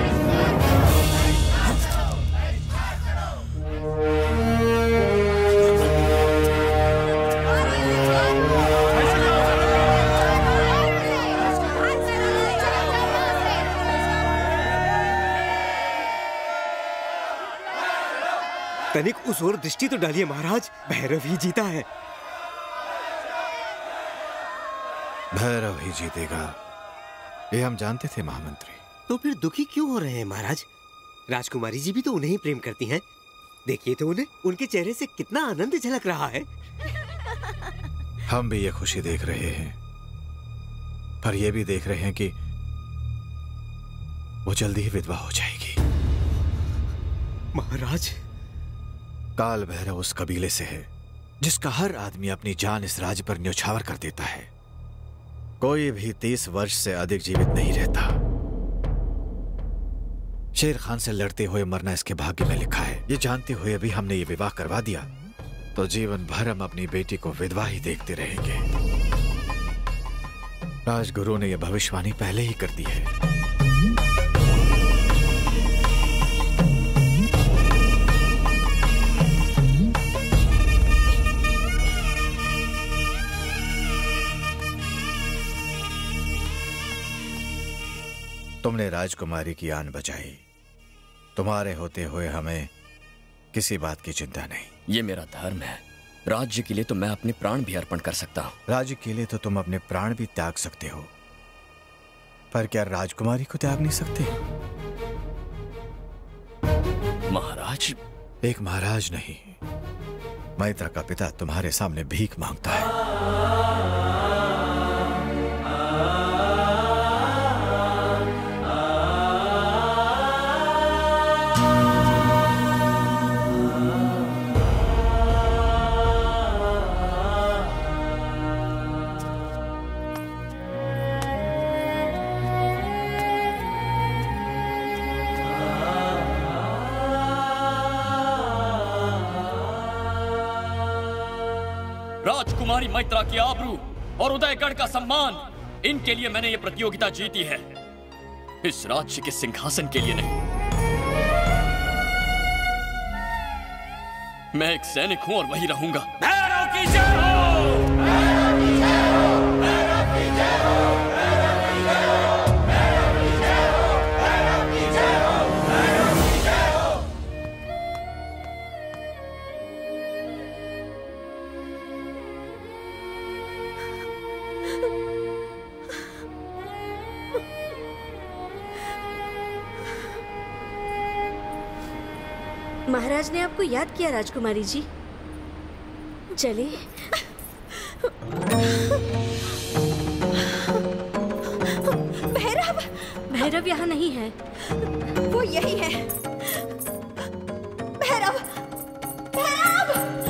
तनिक उस ओर दृष्टि तो डालिए महाराज, भैरव ही जीता है। भैरव ही जीतेगा, ये हम जानते थे महामंत्री। तो फिर दुखी क्यों हो रहे हैं महाराज? राजकुमारी जी भी तो उन्हें ही प्रेम करती हैं। देखिए तो उन्हें, उनके चेहरे से कितना आनंद झलक रहा है। हम भी ये खुशी देख रहे हैं, पर ये भी देख रहे हैं कि वो जल्दी ही विधवा हो जाएगी। महाराज, काल भैरव उस कबीले से है जिसका हर आदमी अपनी जान इस राज्य पर न्यौछावर कर देता है। कोई भी 30 वर्ष से अधिक जीवित नहीं रहता। शेर खान से लड़ते हुए मरना इसके भाग्य में लिखा है। ये जानते हुए भी हमने ये विवाह करवा दिया तो जीवन भर हम अपनी बेटी को विधवा ही देखते रहेंगे। राजगुरु ने यह भविष्यवाणी पहले ही कर दी है। तुमने राजकुमारी की आन बचाई। तुम्हारे होते हुए हमें किसी बात की चिंता नहीं। ये मेरा धर्म है। राज्य के लिए तो मैं अपने प्राण भी अर्पण कर सकता हूँ। राज्य के लिए तो तुम अपने प्राण भी त्याग सकते हो, पर क्या राजकुमारी को त्याग नहीं सकते? महाराज? एक महाराज नहीं, मैत्रा का पिता तुम्हारे सामने भीख मांगता है। राजकुमारी मैत्रा की आबरू और उदयगढ़ का सम्मान, इनके लिए मैंने ये प्रतियोगिता जीती है, इस राज्य के सिंहासन के लिए नहीं। मैं एक सैनिक हूं और वही रहूंगा। भैरव की जय हो! भैरव की जय हो! भैरव की जय हो! भैरव की जय हो! भैरव की जय हो! भैरव की जय हो! भैरव की जय हो! महाराज ने आपको याद किया राजकुमारी जी। चलिए। भैरव! भैरव यहाँ नहीं है। वो यही है। भैरव! भैरव!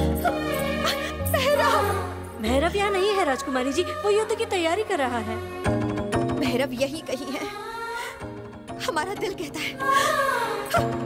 भैरव! भैरव यहाँ नहीं है राजकुमारी जी, वो युद्ध की तैयारी कर रहा है। भैरव यही कहीं है, हमारा दिल कहता है।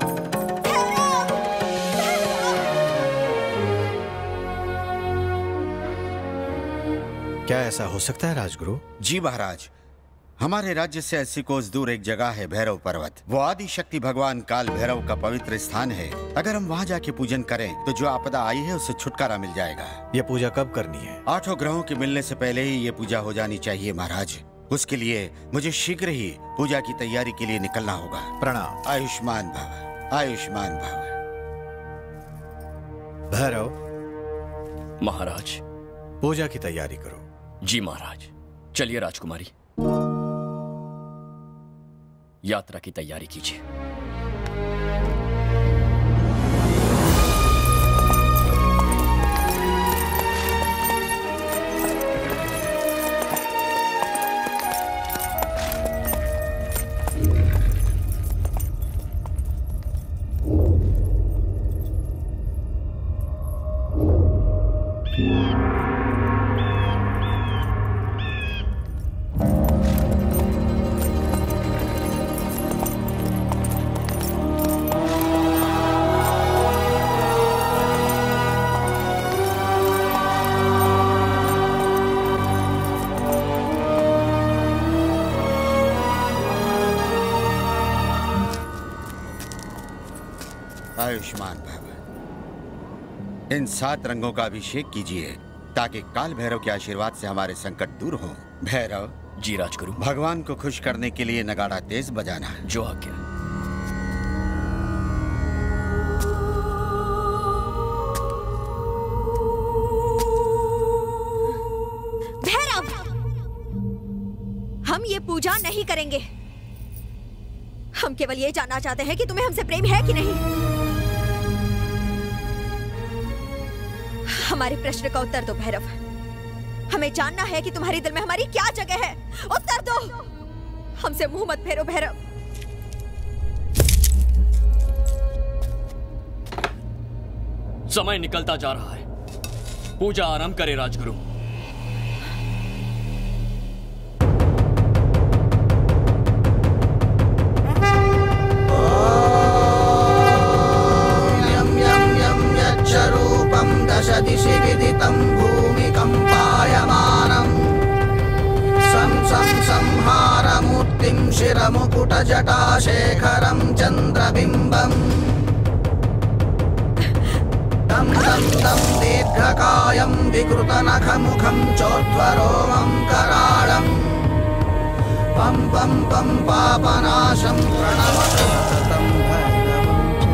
क्या ऐसा हो सकता है राजगुरु? जी महाराज, हमारे राज्य से 80 कोस दूर एक जगह है भैरव पर्वत। वो आदि शक्ति भगवान काल भैरव का पवित्र स्थान है। अगर हम वहाँ जाके पूजन करें तो जो आपदा आई है उससे छुटकारा मिल जाएगा। ये पूजा कब करनी है? 8 ग्रहों के मिलने से पहले ही ये पूजा हो जानी चाहिए महाराज। उसके लिए मुझे शीघ्र ही पूजा की तैयारी के लिए निकलना होगा। प्रणाम। आयुष्मान भव, आयुष्मान भव। भैरव महाराज, पूजा की तैयारी करो। जी महाराज। चलिए राजकुमारी, यात्रा की तैयारी कीजिए। आयुष्मान भव। इन 7 रंगों का अभिषेक कीजिए ताकि काल भैरव के आशीर्वाद से हमारे संकट दूर हो। भैरव। जी राजगुरु। भगवान को खुश करने के लिए नगाड़ा तेज बजाना है। जो आज्ञा। भैरव! हम ये पूजा नहीं करेंगे। हम केवल ये जानना चाहते हैं कि तुम्हें हमसे प्रेम है कि नहीं। हमारे प्रश्न का उत्तर दो भैरव। हमें जानना है कि तुम्हारे दिल में हमारी क्या जगह है। उत्तर दो। हमसे मुंह मत फेरो भैरव। समय निकलता जा रहा है। पूजा आरंभ करे राजगुरु। शिरमुकुटजटाशेखरं चन्द्रबिम्बम् तं तं तं दीर्घकायं विकृतनखमुखं चोद्वरोमं कराळम् पं पं पं पापनाशं प्रणमत सततं भैरवम्।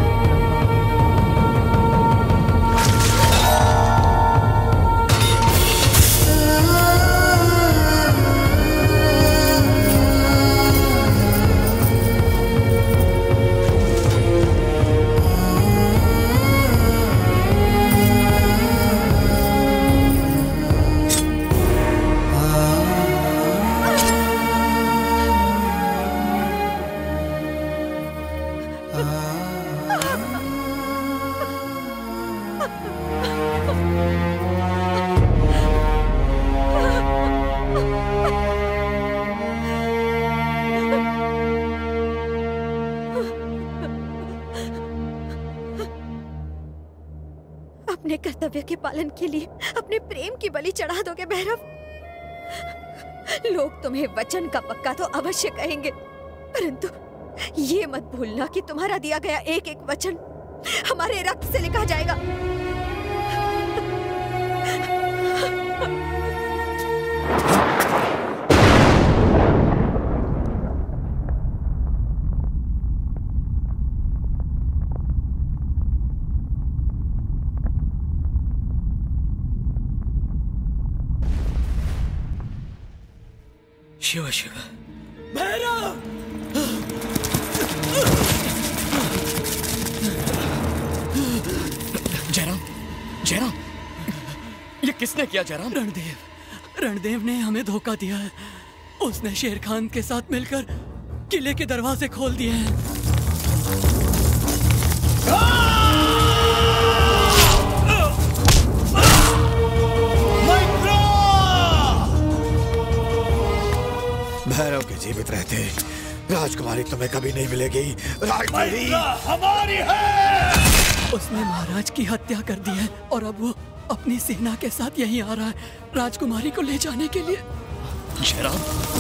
अपने कर्तव्य के पालन के लिए अपने प्रेम की बलि चढ़ा दोगे भैरव? लोग तुम्हें वचन का पक्का तो अवश्य कहेंगे, परंतु ये मत भूलना कि तुम्हारा दिया गया एक एक वचन हमारे रक्त से लिखा जाएगा। शिव शिव भैरव! जयराम, जयराम, ये किसने किया जयराम? रणदेव ने हमें धोखा दिया है। उसने शेर खान के साथ मिलकर किले के दरवाजे खोल दिए हैं। भैरव के जीवित रहते राजकुमारी तुम्हें कभी नहीं मिलेगी। हमारी है। उसने महाराज की हत्या कर दी है और अब वो अपनी सेना के साथ यहीं आ रहा है राजकुमारी को ले जाने के लिए। जयराम,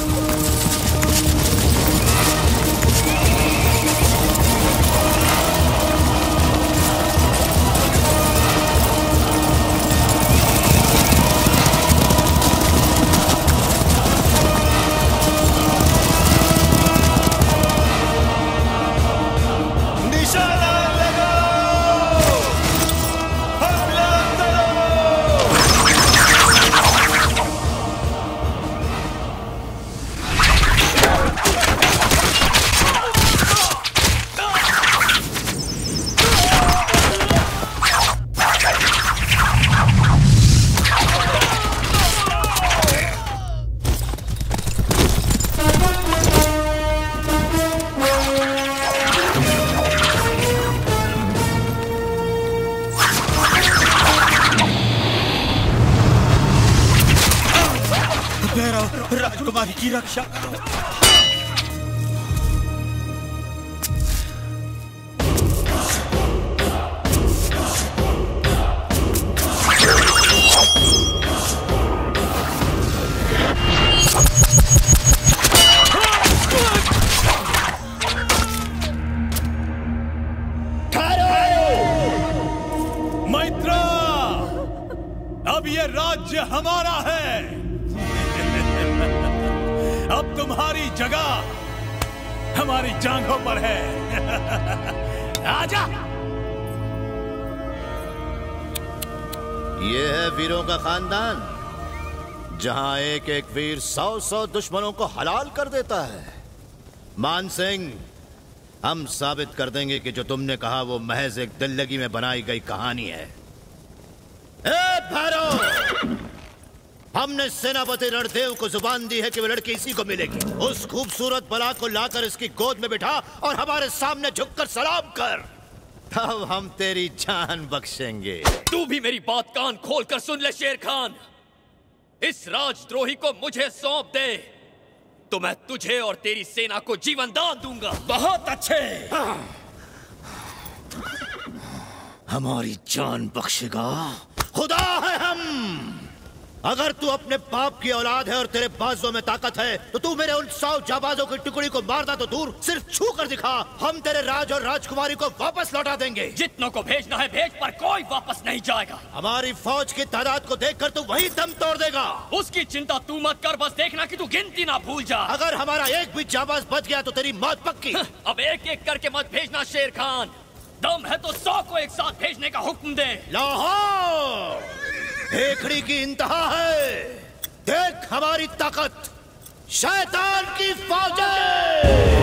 राजकुमारी की रक्षा करो। मैत्रा, अब ये राज्य हमारा है। अब तुम्हारी जगह हमारी जांघों पर है। आजा। ये है वीरों का खानदान, जहां एक एक वीर 100-100 दुश्मनों को हलाल कर देता है। मान सिंह, हम साबित कर देंगे कि जो तुमने कहा वो महज एक दिल लगी में बनाई गई कहानी है। ए भैरव, हमने सेनापति रणदेव को जुबान दी है कि वो लड़की इसी को मिलेगी। उस खूबसूरत बला को लाकर इसकी गोद में बिठा और हमारे सामने झुककर सलाम कर, तब हम तेरी जान बख्शेंगे। तू भी मेरी बात कान खोल कर सुन ले शेर खान। इस राजद्रोही को मुझे सौंप दे तो मैं तुझे और तेरी सेना को जीवन दान दूंगा। बहुत अच्छे। हमारी जान बख्शेगा खुदा है हम। अगर तू अपने बाप की औलाद है और तेरे बाजुओं में ताकत है तो तू मेरे उन 100 जाबाजों की टुकड़ी को मारना तो दूर, सिर्फ छू कर दिखा, हम तेरे राज और राजकुमारी को वापस लौटा देंगे। जितनों को भेजना है भेज, पर कोई वापस नहीं जाएगा। हमारी फौज की तादाद को देखकर तू वही दम तोड़ देगा। उसकी चिंता तू मत कर, बस देखना कि तू गिनती ना भूल जा। अगर हमारा एक भी जाबाज बच गया तो तेरी मौत पक्की। अब एक एक करके मत भेजना शेर खान, दम है तो 100 को एक साथ भेजने का हुक्म दे। लाहौर भेखड़ी की इंतहा है, देख हमारी ताकत, शैतान की फौजें।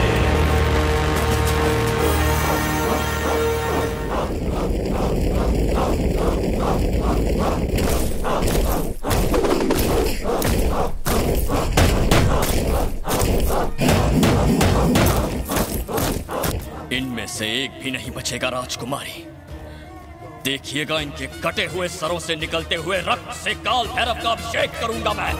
इनमें से एक भी नहीं बचेगा राजकुमारी। देखिएगा इनके कटे हुए सरों से निकलते हुए रक्त से काल भैरव का अभिषेक करूंगा मैं।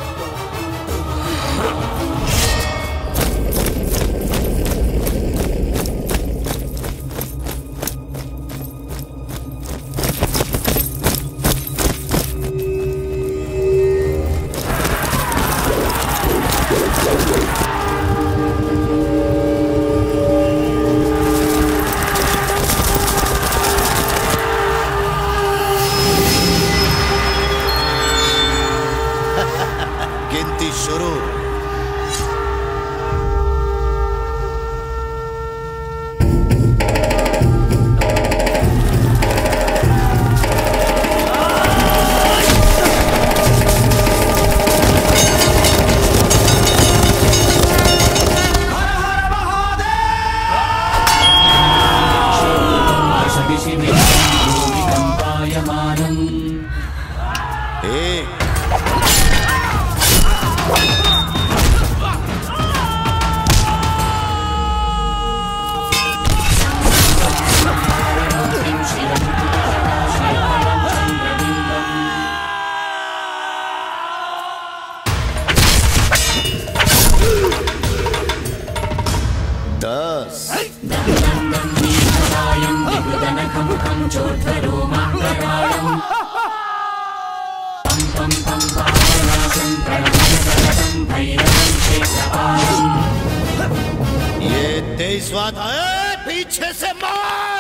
ये 23वां था, पीछे से मार।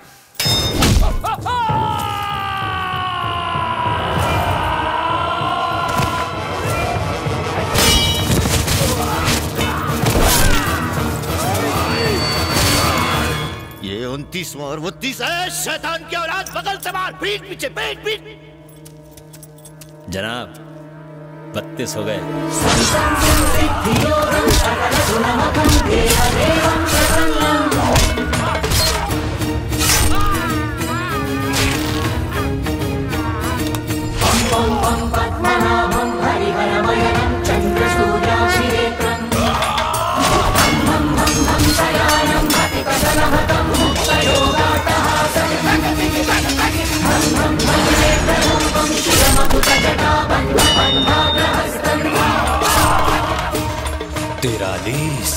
ये 29वां और वो 30 है, शैतान की औलाद, बगल से मार, पीठ पीछे, पीठ पीठ। जनाब 32 हो गए। तिरालीस।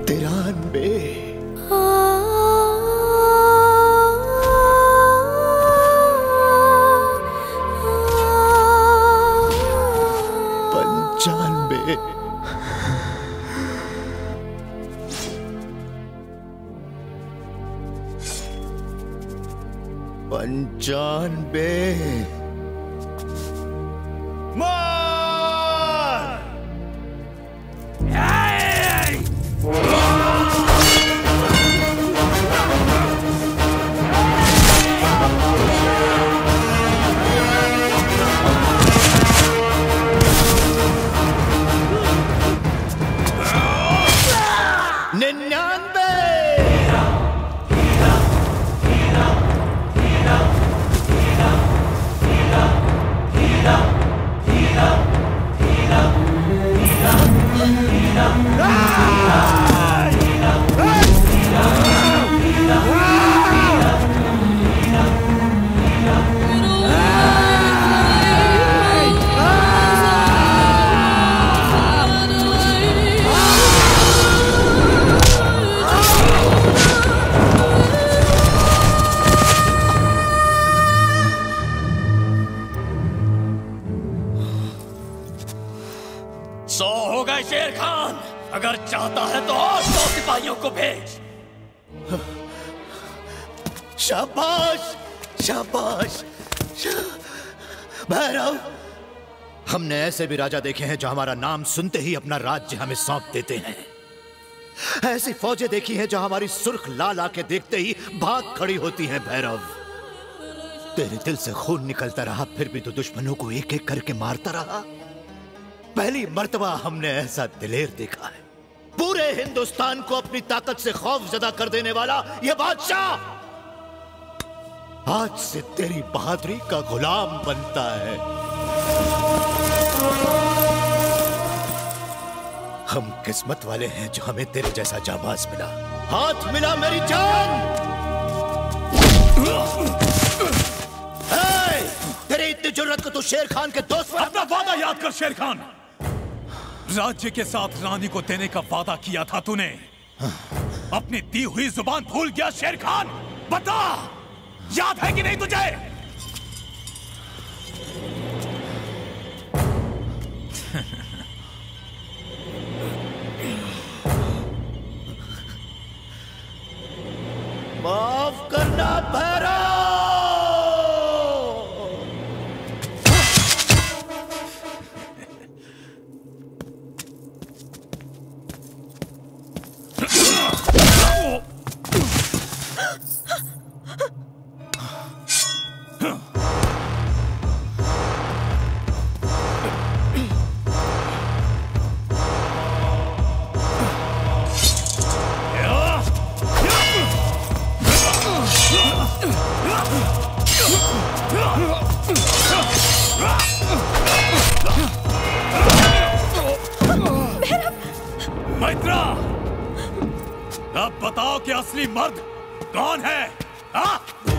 पंचानबे। शाबाश शाबाश। भैरव, हमने ऐसे भी राजा देखे हैं जो हमारा नाम सुनते ही अपना राज्य हमें सौंप देते हैं। ऐसी फौजें देखी हैं जो हमारी सुर्ख लाल आंखें देखते ही भाग खड़ी होती हैं। भैरव, तेरे दिल से खून निकलता रहा, फिर भी तो दुश्मनों को एक एक करके मारता रहा। पहली मर्तबा हमने ऐसा दिलेर देखा है, पूरे हिंदुस्तान को अपनी ताकत से खौफजदा कर देने वाला यह बादशाह आज से तेरी बहादुरी का गुलाम बनता है। हम किस्मत वाले हैं जो हमें तेरे जैसा जाबाज मिला। हाथ मिला मेरी जान। तेरी इतनी जुर्रत को तू शेर खान के दोस्त पर अपना वादा याद कर शेर खान। राज्य के साथ रानी को देने का वादा किया था तूने, अपनी दी हुई जुबान भूल गया शेर खान? बता, याद है कि नहीं तुझे? माफ करना भैरव। मैत्रा, अब बताओ कि असली मर्द कौन है? हाँ?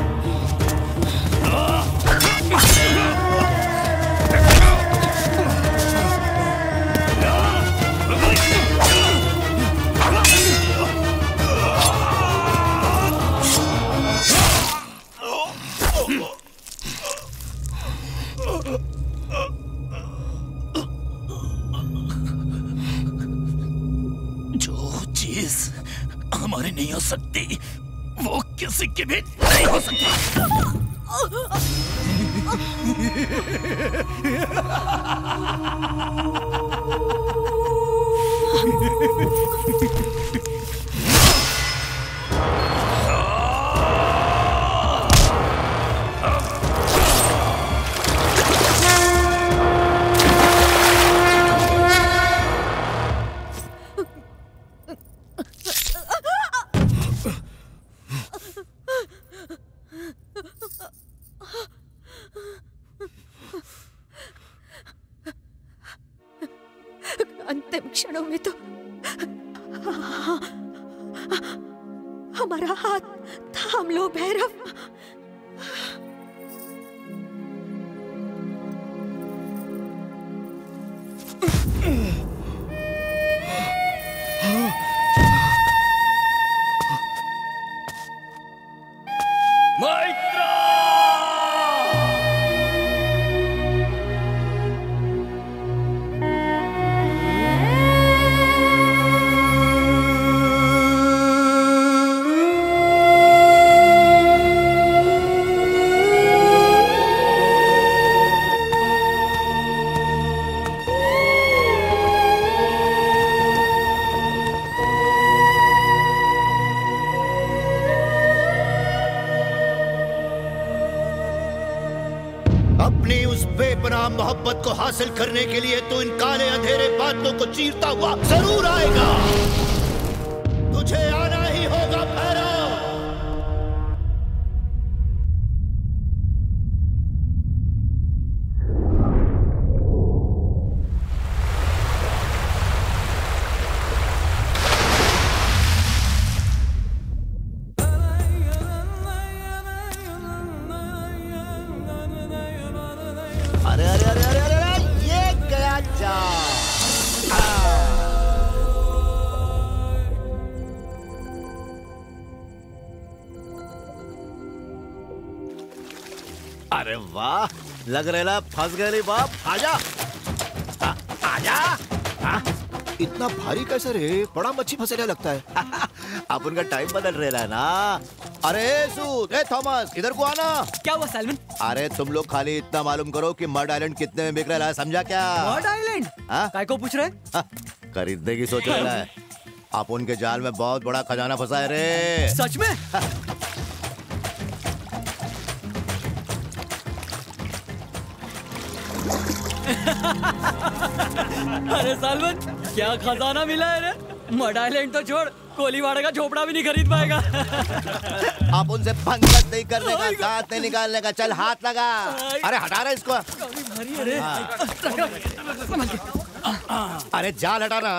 हमारी नहीं हो सकती, वो किसी की भी नहीं हो सकती। अंतिम क्षणों में तो हमारा हाथ थाम लो भैरव। मोहब्बत को हासिल करने के लिए तू इन काले अंधेरे बादलों को चीरता हुआ जरूर आएगा। तुझे आना ही होगा भैरव। अरे अरे अरे अरे अरे अरे, ये गया जा। अरे वाह, लग रहा फंस गए रे बाप। आजा आजा। इतना भारी कैसे रे? बड़ा मच्छी फंसेने लगता है। अब उनका टाइम बदल रहा है ना। अरे सूद, ए थॉमस, इधर को आना। क्या हुआ सैलमन? अरे तुम लोग खाली इतना मालूम करो कि मड आइलैंड कितने में बिक रहा है, समझा क्या? Mud island? काय को पूछ रहे? खरीदने की सोच रहा है। आप उनके जाल में बहुत बड़ा खजाना फंसा है रे। सच में? अरे सालमन, क्या खजाना मिला है रे? मड आइलैंड तो छोड़, कोलीवाड़ा का झोपड़ा भी नहीं खरीद पाएगा। आप उनसे पंगत नहीं करने का, दांत नहीं निकालने का, चल हाथ लगा। अरे हटा रहा इसको। भारी है रे। अरे जाल हटाना।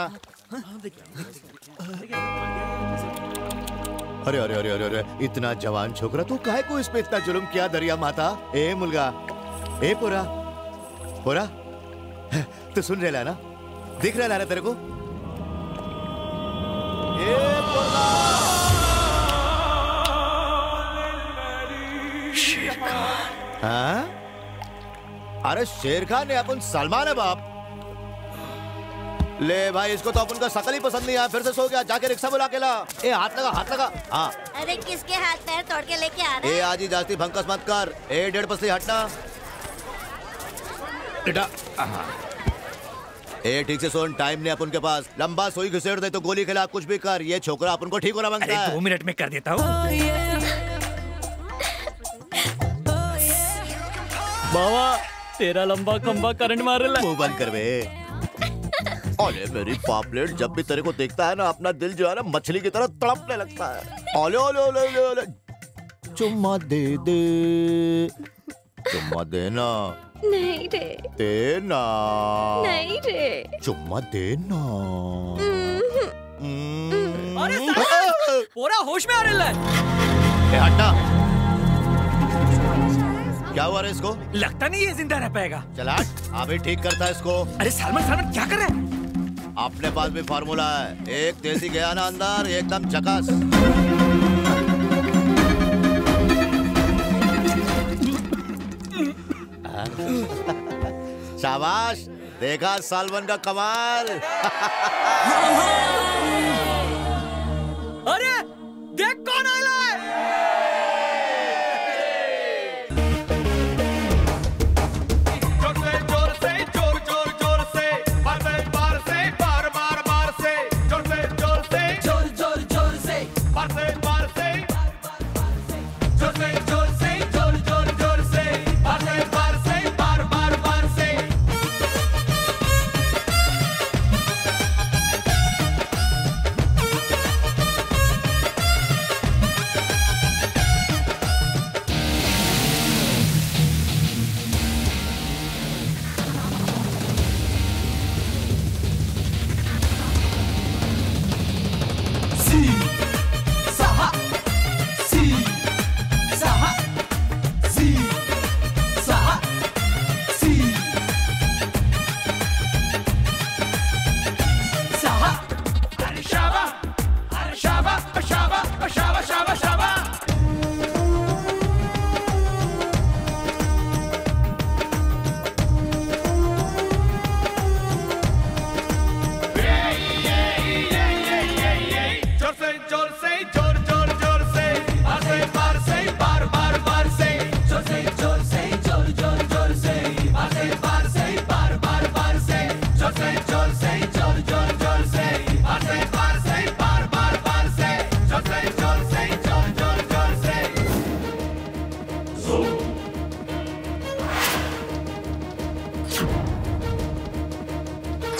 अरे अरे अरे अरे अरे, इतना जवान छोकरा, तू काहे को इस पे इतना जुल्म किया दरिया माता? ए मुलगा, ए पूरा पूरा, तू सुन रहा है ना? दिख रहा है तेरे को? शेर खान। हाँ? अरे शेर खान ने अपन सलमान है बाप। ले भाई, इसको तो अपन का शकल ही पसंद नहीं आया, फिर से सो गया। जाके रिक्शा बुला के ला। ए हाथ लगा, हाथ लगा। हाँ। अरे किसके हाथ पैर तोड़ के लेके आ रहा है? ए आज ही जाती भंकस मत कर। ए 1.5 पसली हटना। बेटा ए ठीक से सुन, टाइम नहीं अपन के पास। लंबा सोई घिसेड़ दे तो गोली खिला, कुछ भी कर। ये छोकरा अपन को ठीक होना मांगता है। 2 मिनट में कर देता हूँ। बाबा, तेरा लंबा खंबा करंट मार रहा है। मुंह बंद कर बे। अरे मेरी पापलेट, जब भी तेरे को देखता है ना, अपना दिल जो है ना मछली की तरह तड़पने लगता है। ओले ओले ओले ओले ओले, चुम्मा दे दे, चुम्मा देना। नहीं रे। देना। नहीं रे। चुम्मा देना। अरे साला, पूरा होश में आ रहा है। ए हटा। क्या हुआ रे इसको? लगता नहीं ये जिंदा रह पाएगा। चला, अभी ठीक करता है इसको। अरे सलमान, सलमान क्या कर रहा है? अपने पास भी फार्मूला है। एक देसी गया ना अंदर, एकदम झकास। शाबाश, देखा सालमन का कमाल। अरे देख कौन आया है। जोर से, जोर जोर जोर से, बार से, बार बार बार से, जोर से, जोर से, जोर जोर जोर से, बार से, जोर से, जोर से, जोर जोर जोर से, बार से, बार बार बार से।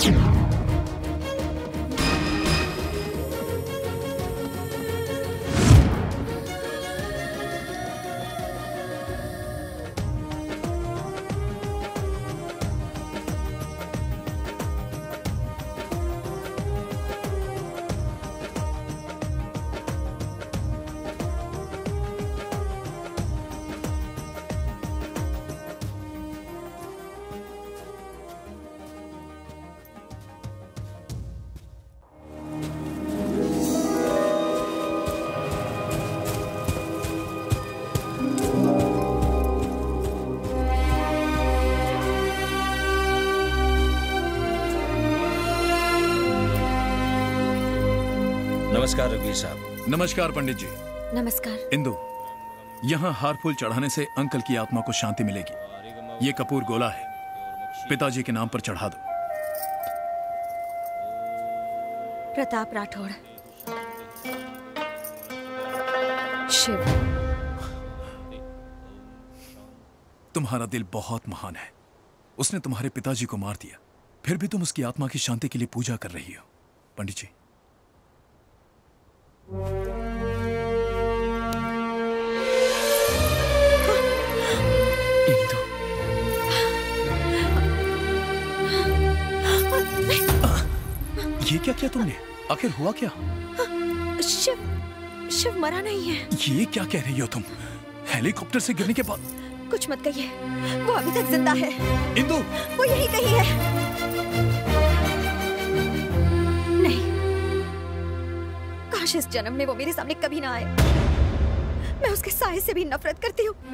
नमस्कार रघुवीर साहब। नमस्कार पंडित जी। नमस्कार। इंदु, यहाँ हार फूल चढ़ाने से अंकल की आत्मा को शांति मिलेगी। ये कपूर गोला है, पिताजी के नाम पर चढ़ा दो। प्रताप राठौड़। शिव। तुम्हारा दिल बहुत महान है। उसने तुम्हारे पिताजी को मार दिया, फिर भी तुम उसकी आत्मा की शांति के लिए पूजा कर रही हो। पंडित जी, ये क्या किया तुमने? आखिर हुआ क्या? शिव मरा नहीं है। ये क्या कह रही हो तुम? हेलीकॉप्टर से गिरने के बाद? कुछ मत कहिए, वो अभी तक जिंदा है। इंदु, वो यही कहीं है। नहीं, काश इस जन्म में वो मेरे सामने कभी ना आए। मैं उसके साए से भी नफरत करती हूँ।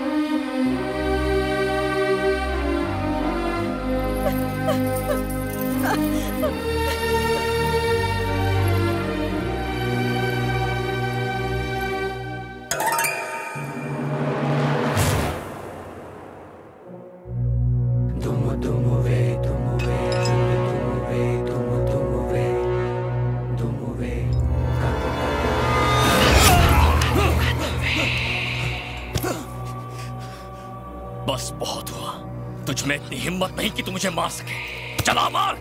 बस बहुत हुआ। तुझ में इतनी हिम्मत नहीं कि तू मुझे मार सके। चला मार।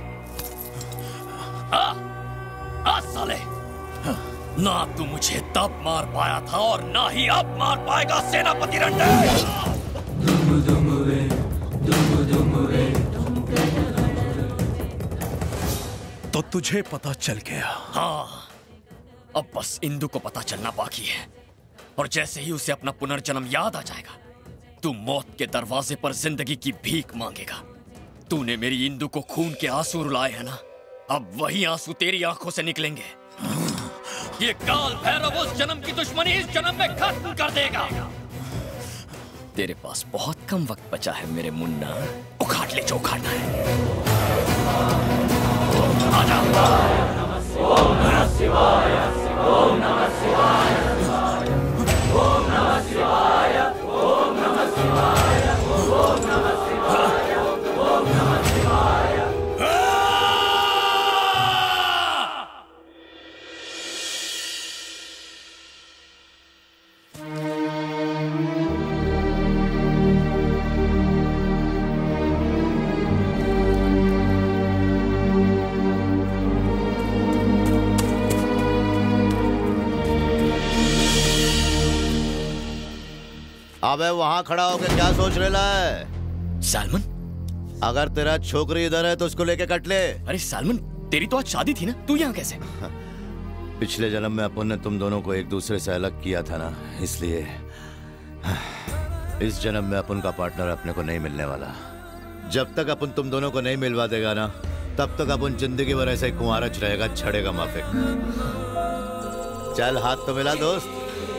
आ साले, ना तू मुझे तब मार पाया था और ना ही अब मार पाएगा सेनापति रणदेव। तो तुझे पता चल गया? हाँ, अब बस इंदु को पता चलना बाकी है। और जैसे ही उसे अपना पुनर्जन्म याद आ जाएगा, तू मौत के दरवाजे पर जिंदगी की भीख मांगेगा। तूने मेरी इंदु को खून के आंसू रुलाए हैं ना, अब वही आंसू तेरी आंखों से निकलेंगे। ये काल भैरव उस जन्म की दुश्मनी इस जन्म में खत्म कर देगा। तेरे पास बहुत कम वक्त बचा है मेरे मुन्ना, उखाड़ ले जो उखाड़ना है। आजा। ओम नमः शिवाय, ओम नमः शिवाय, ओम नमः शिवाय, ओम नमः शिवाय, ओम नमः शिवाय, ओम नमः शिवाय। अबे वहां खड़ा होकर क्या सोच रहा है? सालमन, अगर तेरा छोकरी इधर है तो उसको लेके कट ले। अरे सालमन, तेरी तो आज शादी थी ना, तू यहाँ कैसे? पिछले जन्म में अपन ने तुम दोनों को एक दूसरे से अलग किया था ना, इसलिए इस जन्म में अपन का पार्टनर अपने को नहीं मिलने वाला। जब तक अपन तुम दोनों को नहीं मिलवा देगा ना, तब तक अपन जिंदगी भर ऐसे ही कुंवारच रहेगा, छड़ेगा माफिक। चल हाथ तो मिला दोस्त।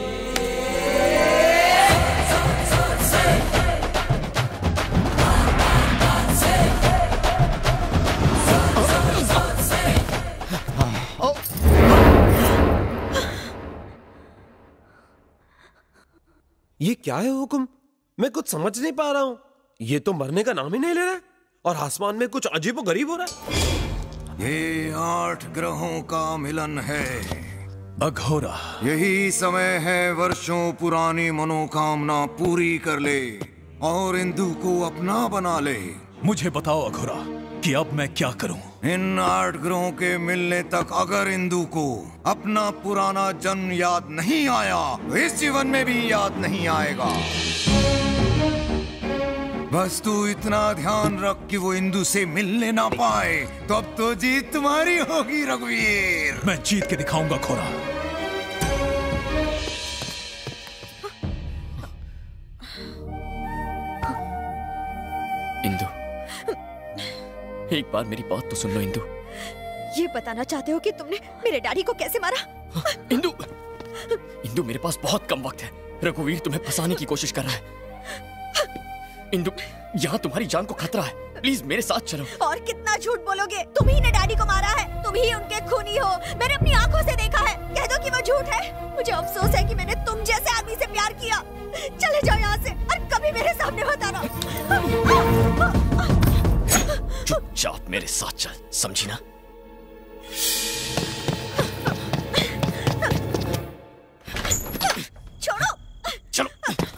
ये क्या है हुक्म? मैं कुछ समझ नहीं पा रहा हूँ। ये तो मरने का नाम ही नहीं ले रहा है और आसमान में कुछ अजीबोगरीब हो रहा है। ये 8 ग्रहों का मिलन है अघोरा। यही समय है वर्षों पुरानी मनोकामना पूरी कर ले और इंदु को अपना बना ले। मुझे बताओ अघोरा, कि अब मैं क्या करूं। इन 8 ग्रहों के मिलने तक अगर इंदु को अपना पुराना जन्म याद नहीं आया तो इस जीवन में भी याद नहीं आएगा। बस तू इतना ध्यान रख कि वो इंदु से मिलने ना पाए, तो अब तो जीत तुम्हारी होगी रघुवीर। मैं जीत के दिखाऊंगा खोरा। इंदु, एक बार मेरी बात तो सुन लो इंदु। ये बताना चाहते हो कि तुमने मेरे डैडी को कैसे मारा? इंदु, इंदु मेरे पास बहुत कम वक्त है। रघुवीर तुम्हें फंसाने की कोशिश कर रहा है। इंदु, यहाँ तुम्हारी जान को खतरा है, प्लीज मेरे साथ चलो। और कितना झूठ बोलोगे? तुम ही ने डैडी को मारा है, तुम ही उनके खूनी हो। मैंने अपनी आंखों से देखा है। कह दो कि वो झूठ है। मुझे अफसोस है कि मैंने तुम जैसे आदमी से प्यार किया। चले जाओ यहाँ से और कभी मेरे सामने मत आना। चुपचाप मेरे साथ चल, समझी ना? छोड़ो। चलो।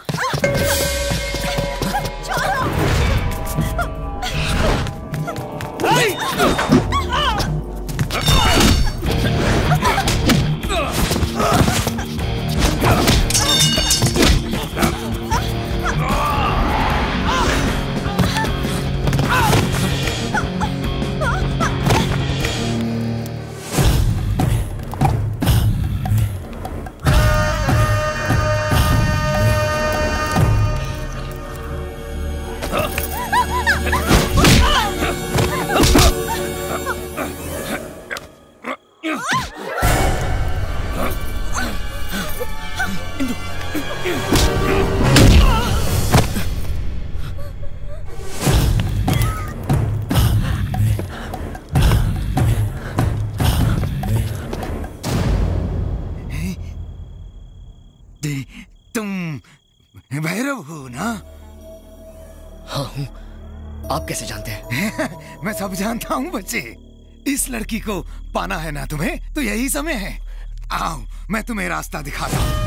तुम भैरव हो ना? हाँ हूँ। आप कैसे जानते हैं? मैं सब जानता हूँ बच्चे। इस लड़की को पाना है ना तुम्हें, तो यही समय है। आओ मैं तुम्हें रास्ता दिखाता हूँ।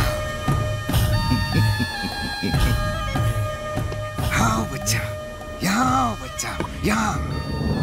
आओ बच्चा, यहाँ आओ बच्चा, यहाँ।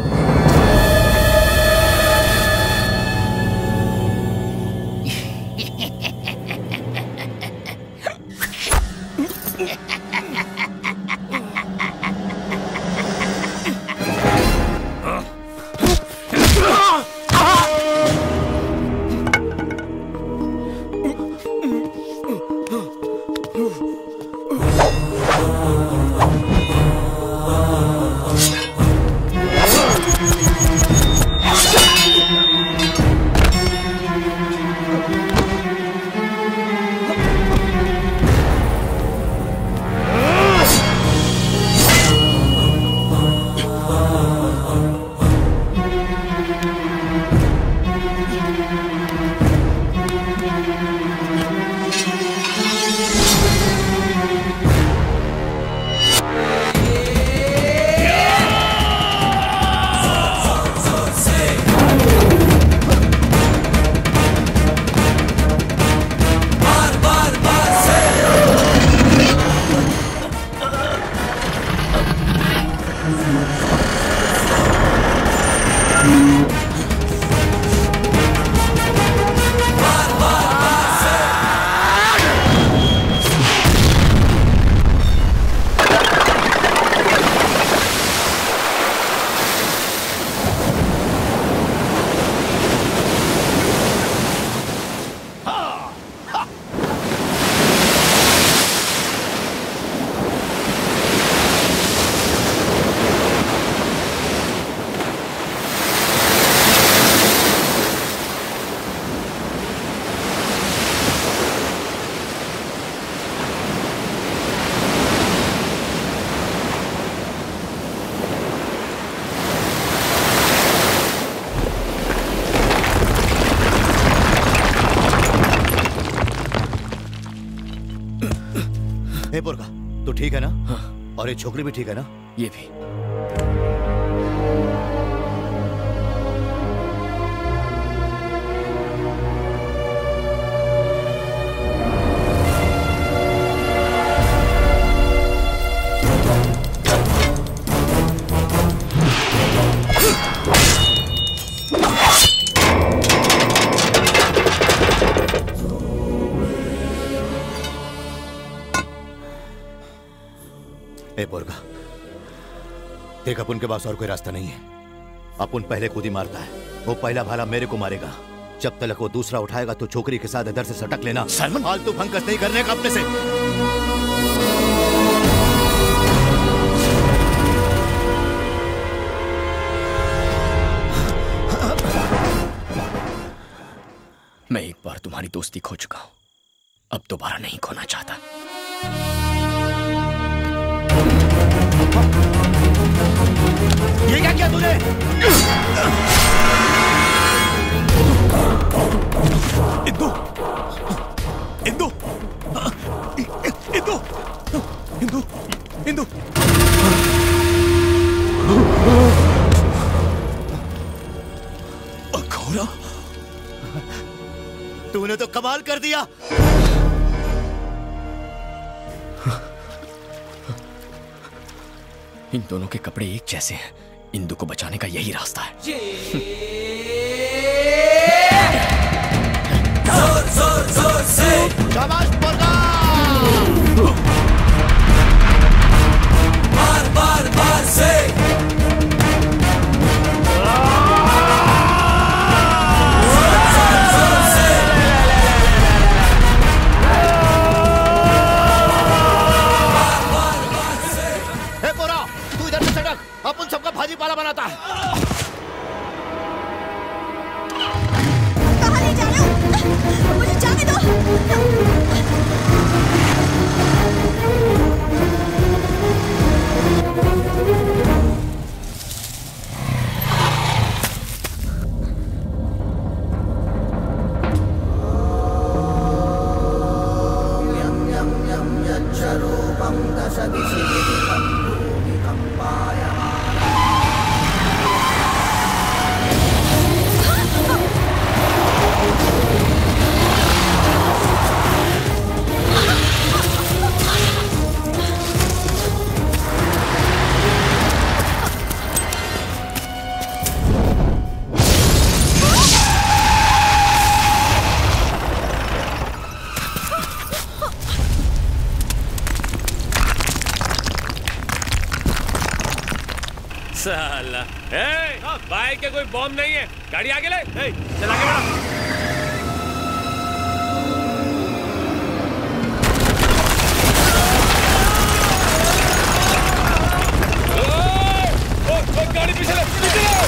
हे पुरखा, तू ठीक है ना? हाँ। और ये छोकरी भी ठीक है ना? ये भी। देख अपुन के पास और कोई रास्ता नहीं है। अपुन पहले खुद ही मारता है। वो पहला भाला मेरे को मारेगा। जब तक वो दूसरा उठाएगा तो छोकरी के साथ इधर से सटक लेना। फालतू भंकस नहीं करने का अपने से। मैं एक बार तुम्हारी दोस्ती खो चुका हूं, अब दोबारा नहीं खोना चाहता। ये क्या किया तूने? इंदु, इंदु, इंदु, इंदु, इंदु। अघोरा, तूने तो कमाल कर दिया। इन दोनों के कपड़े एक जैसे हैं। इंदु को बचाने का यही रास्ता है। जोर जोर जोर से शाबाश मुर्गा। बार बार बार से अपन सबका भाजी पाला बनाता है। कहाँ ले जा रहे हो? मुझे जाने दो। यम यम यम यच्छरूपं दश दिशि साला। बाइक के कोई बॉम्ब नहीं है। गाड़ी आगे ले। चल आगे बढ़ा। गाड़ी पीछे ले, पीछे ले।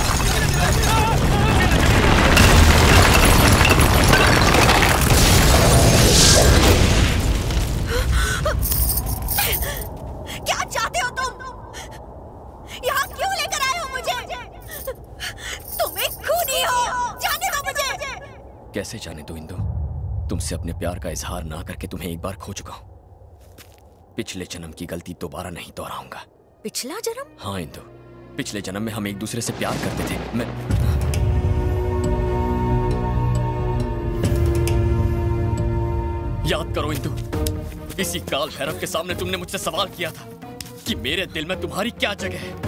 क्या चाहते हो तुम? यहाँ क्यों लेकर आए हो मुझे? तुम एक खूनी हो। जाने दो मुझे। कैसे जाने दो इंदु? तुमसे अपने प्यार का इजहार ना करके तुम्हें एक बार खो चुका हूं। पिछले जन्म की गलती दोबारा नहीं दोहराऊंगा। पिछला जन्म? हाँ इंदु, पिछले जन्म में हम एक दूसरे से प्यार करते थे। मैं याद करो इंदु, इसी काल भैरव के सामने तुमने मुझसे सवाल किया था कि मेरे दिल में तुम्हारी क्या जगह है।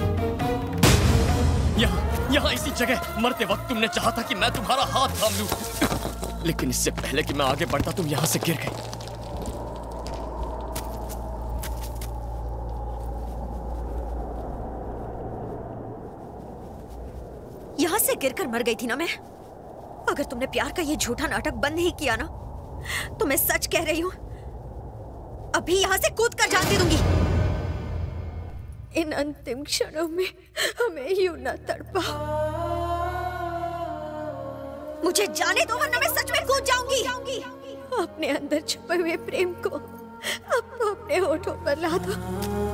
यहाँ इसी जगह मरते वक्त तुमने चाहा था कि मैं तुम्हारा हाथ थाम लूं, लेकिन इससे पहले कि मैं आगे बढ़ता तुम यहां से गिर गई। यहां से गिरकर मर गई थी ना मैं। अगर तुमने प्यार का ये झूठा नाटक बंद नहीं किया ना, तो मैं सच कह रही हूं, अभी यहां से कूद कर जान दे दूंगी। इन अंतिम क्षणों में हमें यूं न तड़पा। मुझे जाने दो वरना मैं सच में कूद जाऊंगी। अपने अंदर छुपे हुए प्रेम को अब अपने होठों पर ला दो।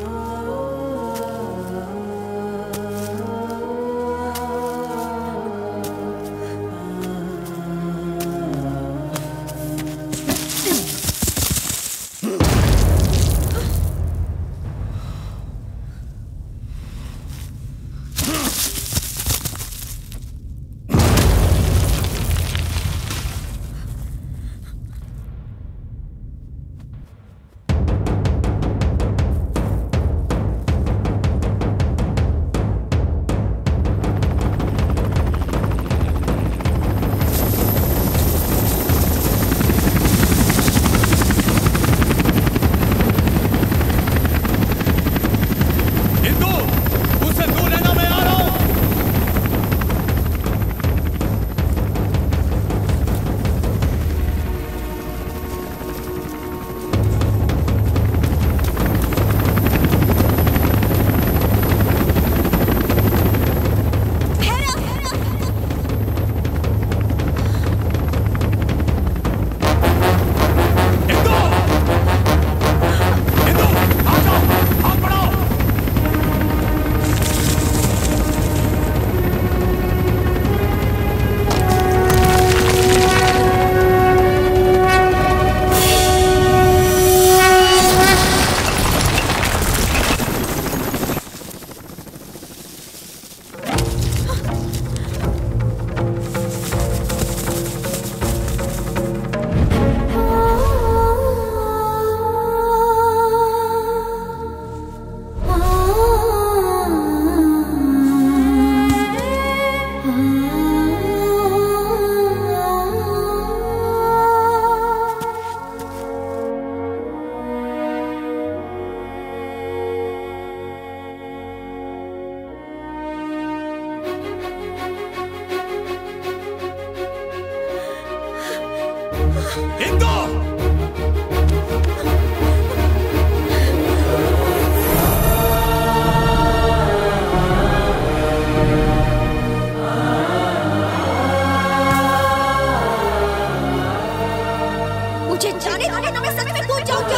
मुझे जाने दो ना, मैं सच में कूद जाऊंगी।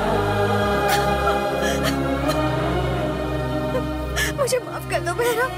मुझे माफ कर दो बहरा।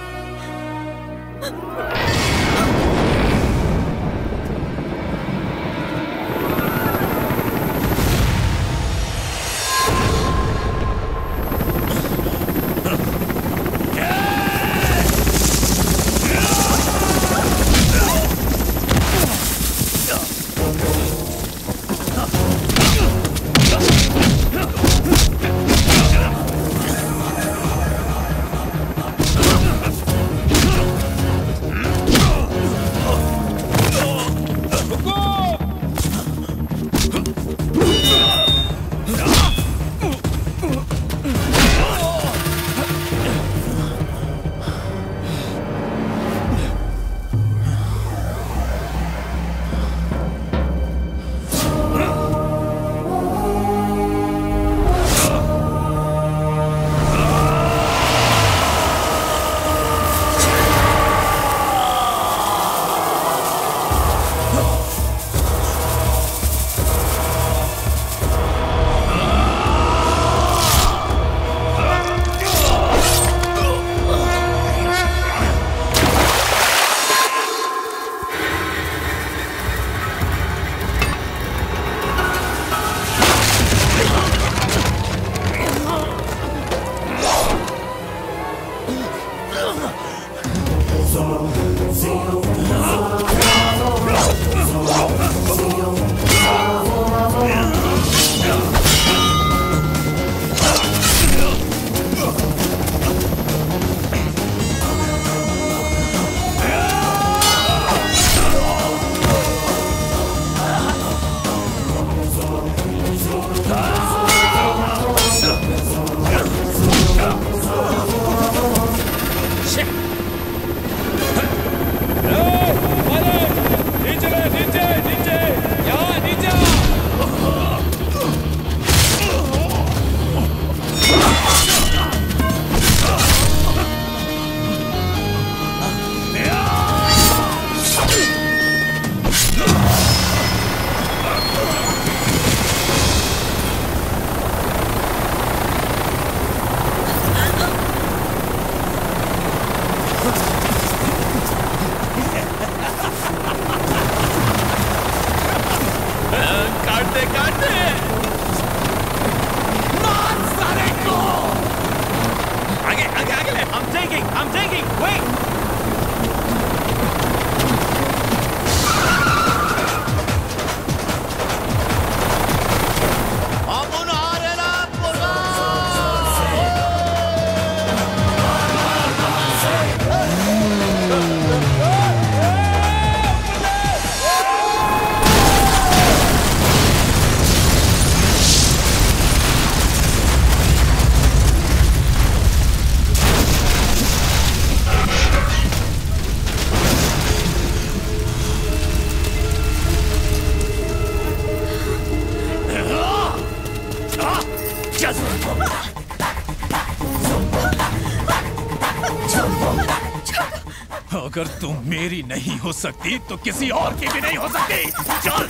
अगर तुम मेरी नहीं हो सकती तो किसी और की भी नहीं हो सकती। चल।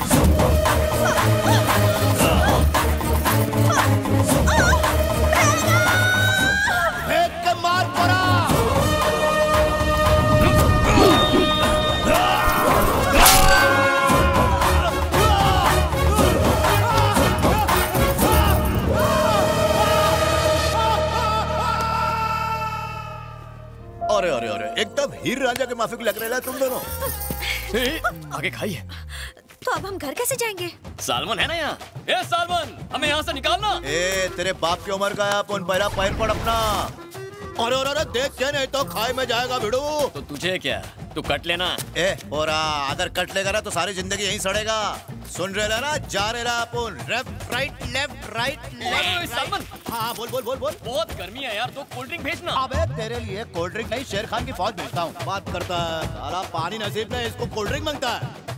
फेंक के मार पड़ा। अरे अरे अरे एकदम हीर रांझा के माफिक लग रहे हैं तुम दोनों। आगे खाइए। तो अब हम घर कैसे जाएंगे? सालमन है ना यहाँ? ए सालमन, हमें यहाँ से निकालना। ए तेरे बाप की उम्र का है, अपन पहला पैर पड़ अपना। अरे अरे अरे देख के नहीं तो खाई में जाएगा भिड़ू। तो तुझे क्या, तू कट लेना। ए और अगर कट लेगा ना तो सारी जिंदगी यहीं सड़ेगा। सुन रहे ना, जा रहे अपन left right left right left. Salman, हाँ बोल बोल बोल बोल। बहुत गर्मी है यार, तो कोल्ड ड्रिंक भेजना। अबे तेरे लिए कोल्ड ड्रिंक नहीं, शेर खान की फौज भेजता हूँ। बात करता है साला, पानी नसीब नहीं, इसको कोल्ड ड्रिंक मांगता है।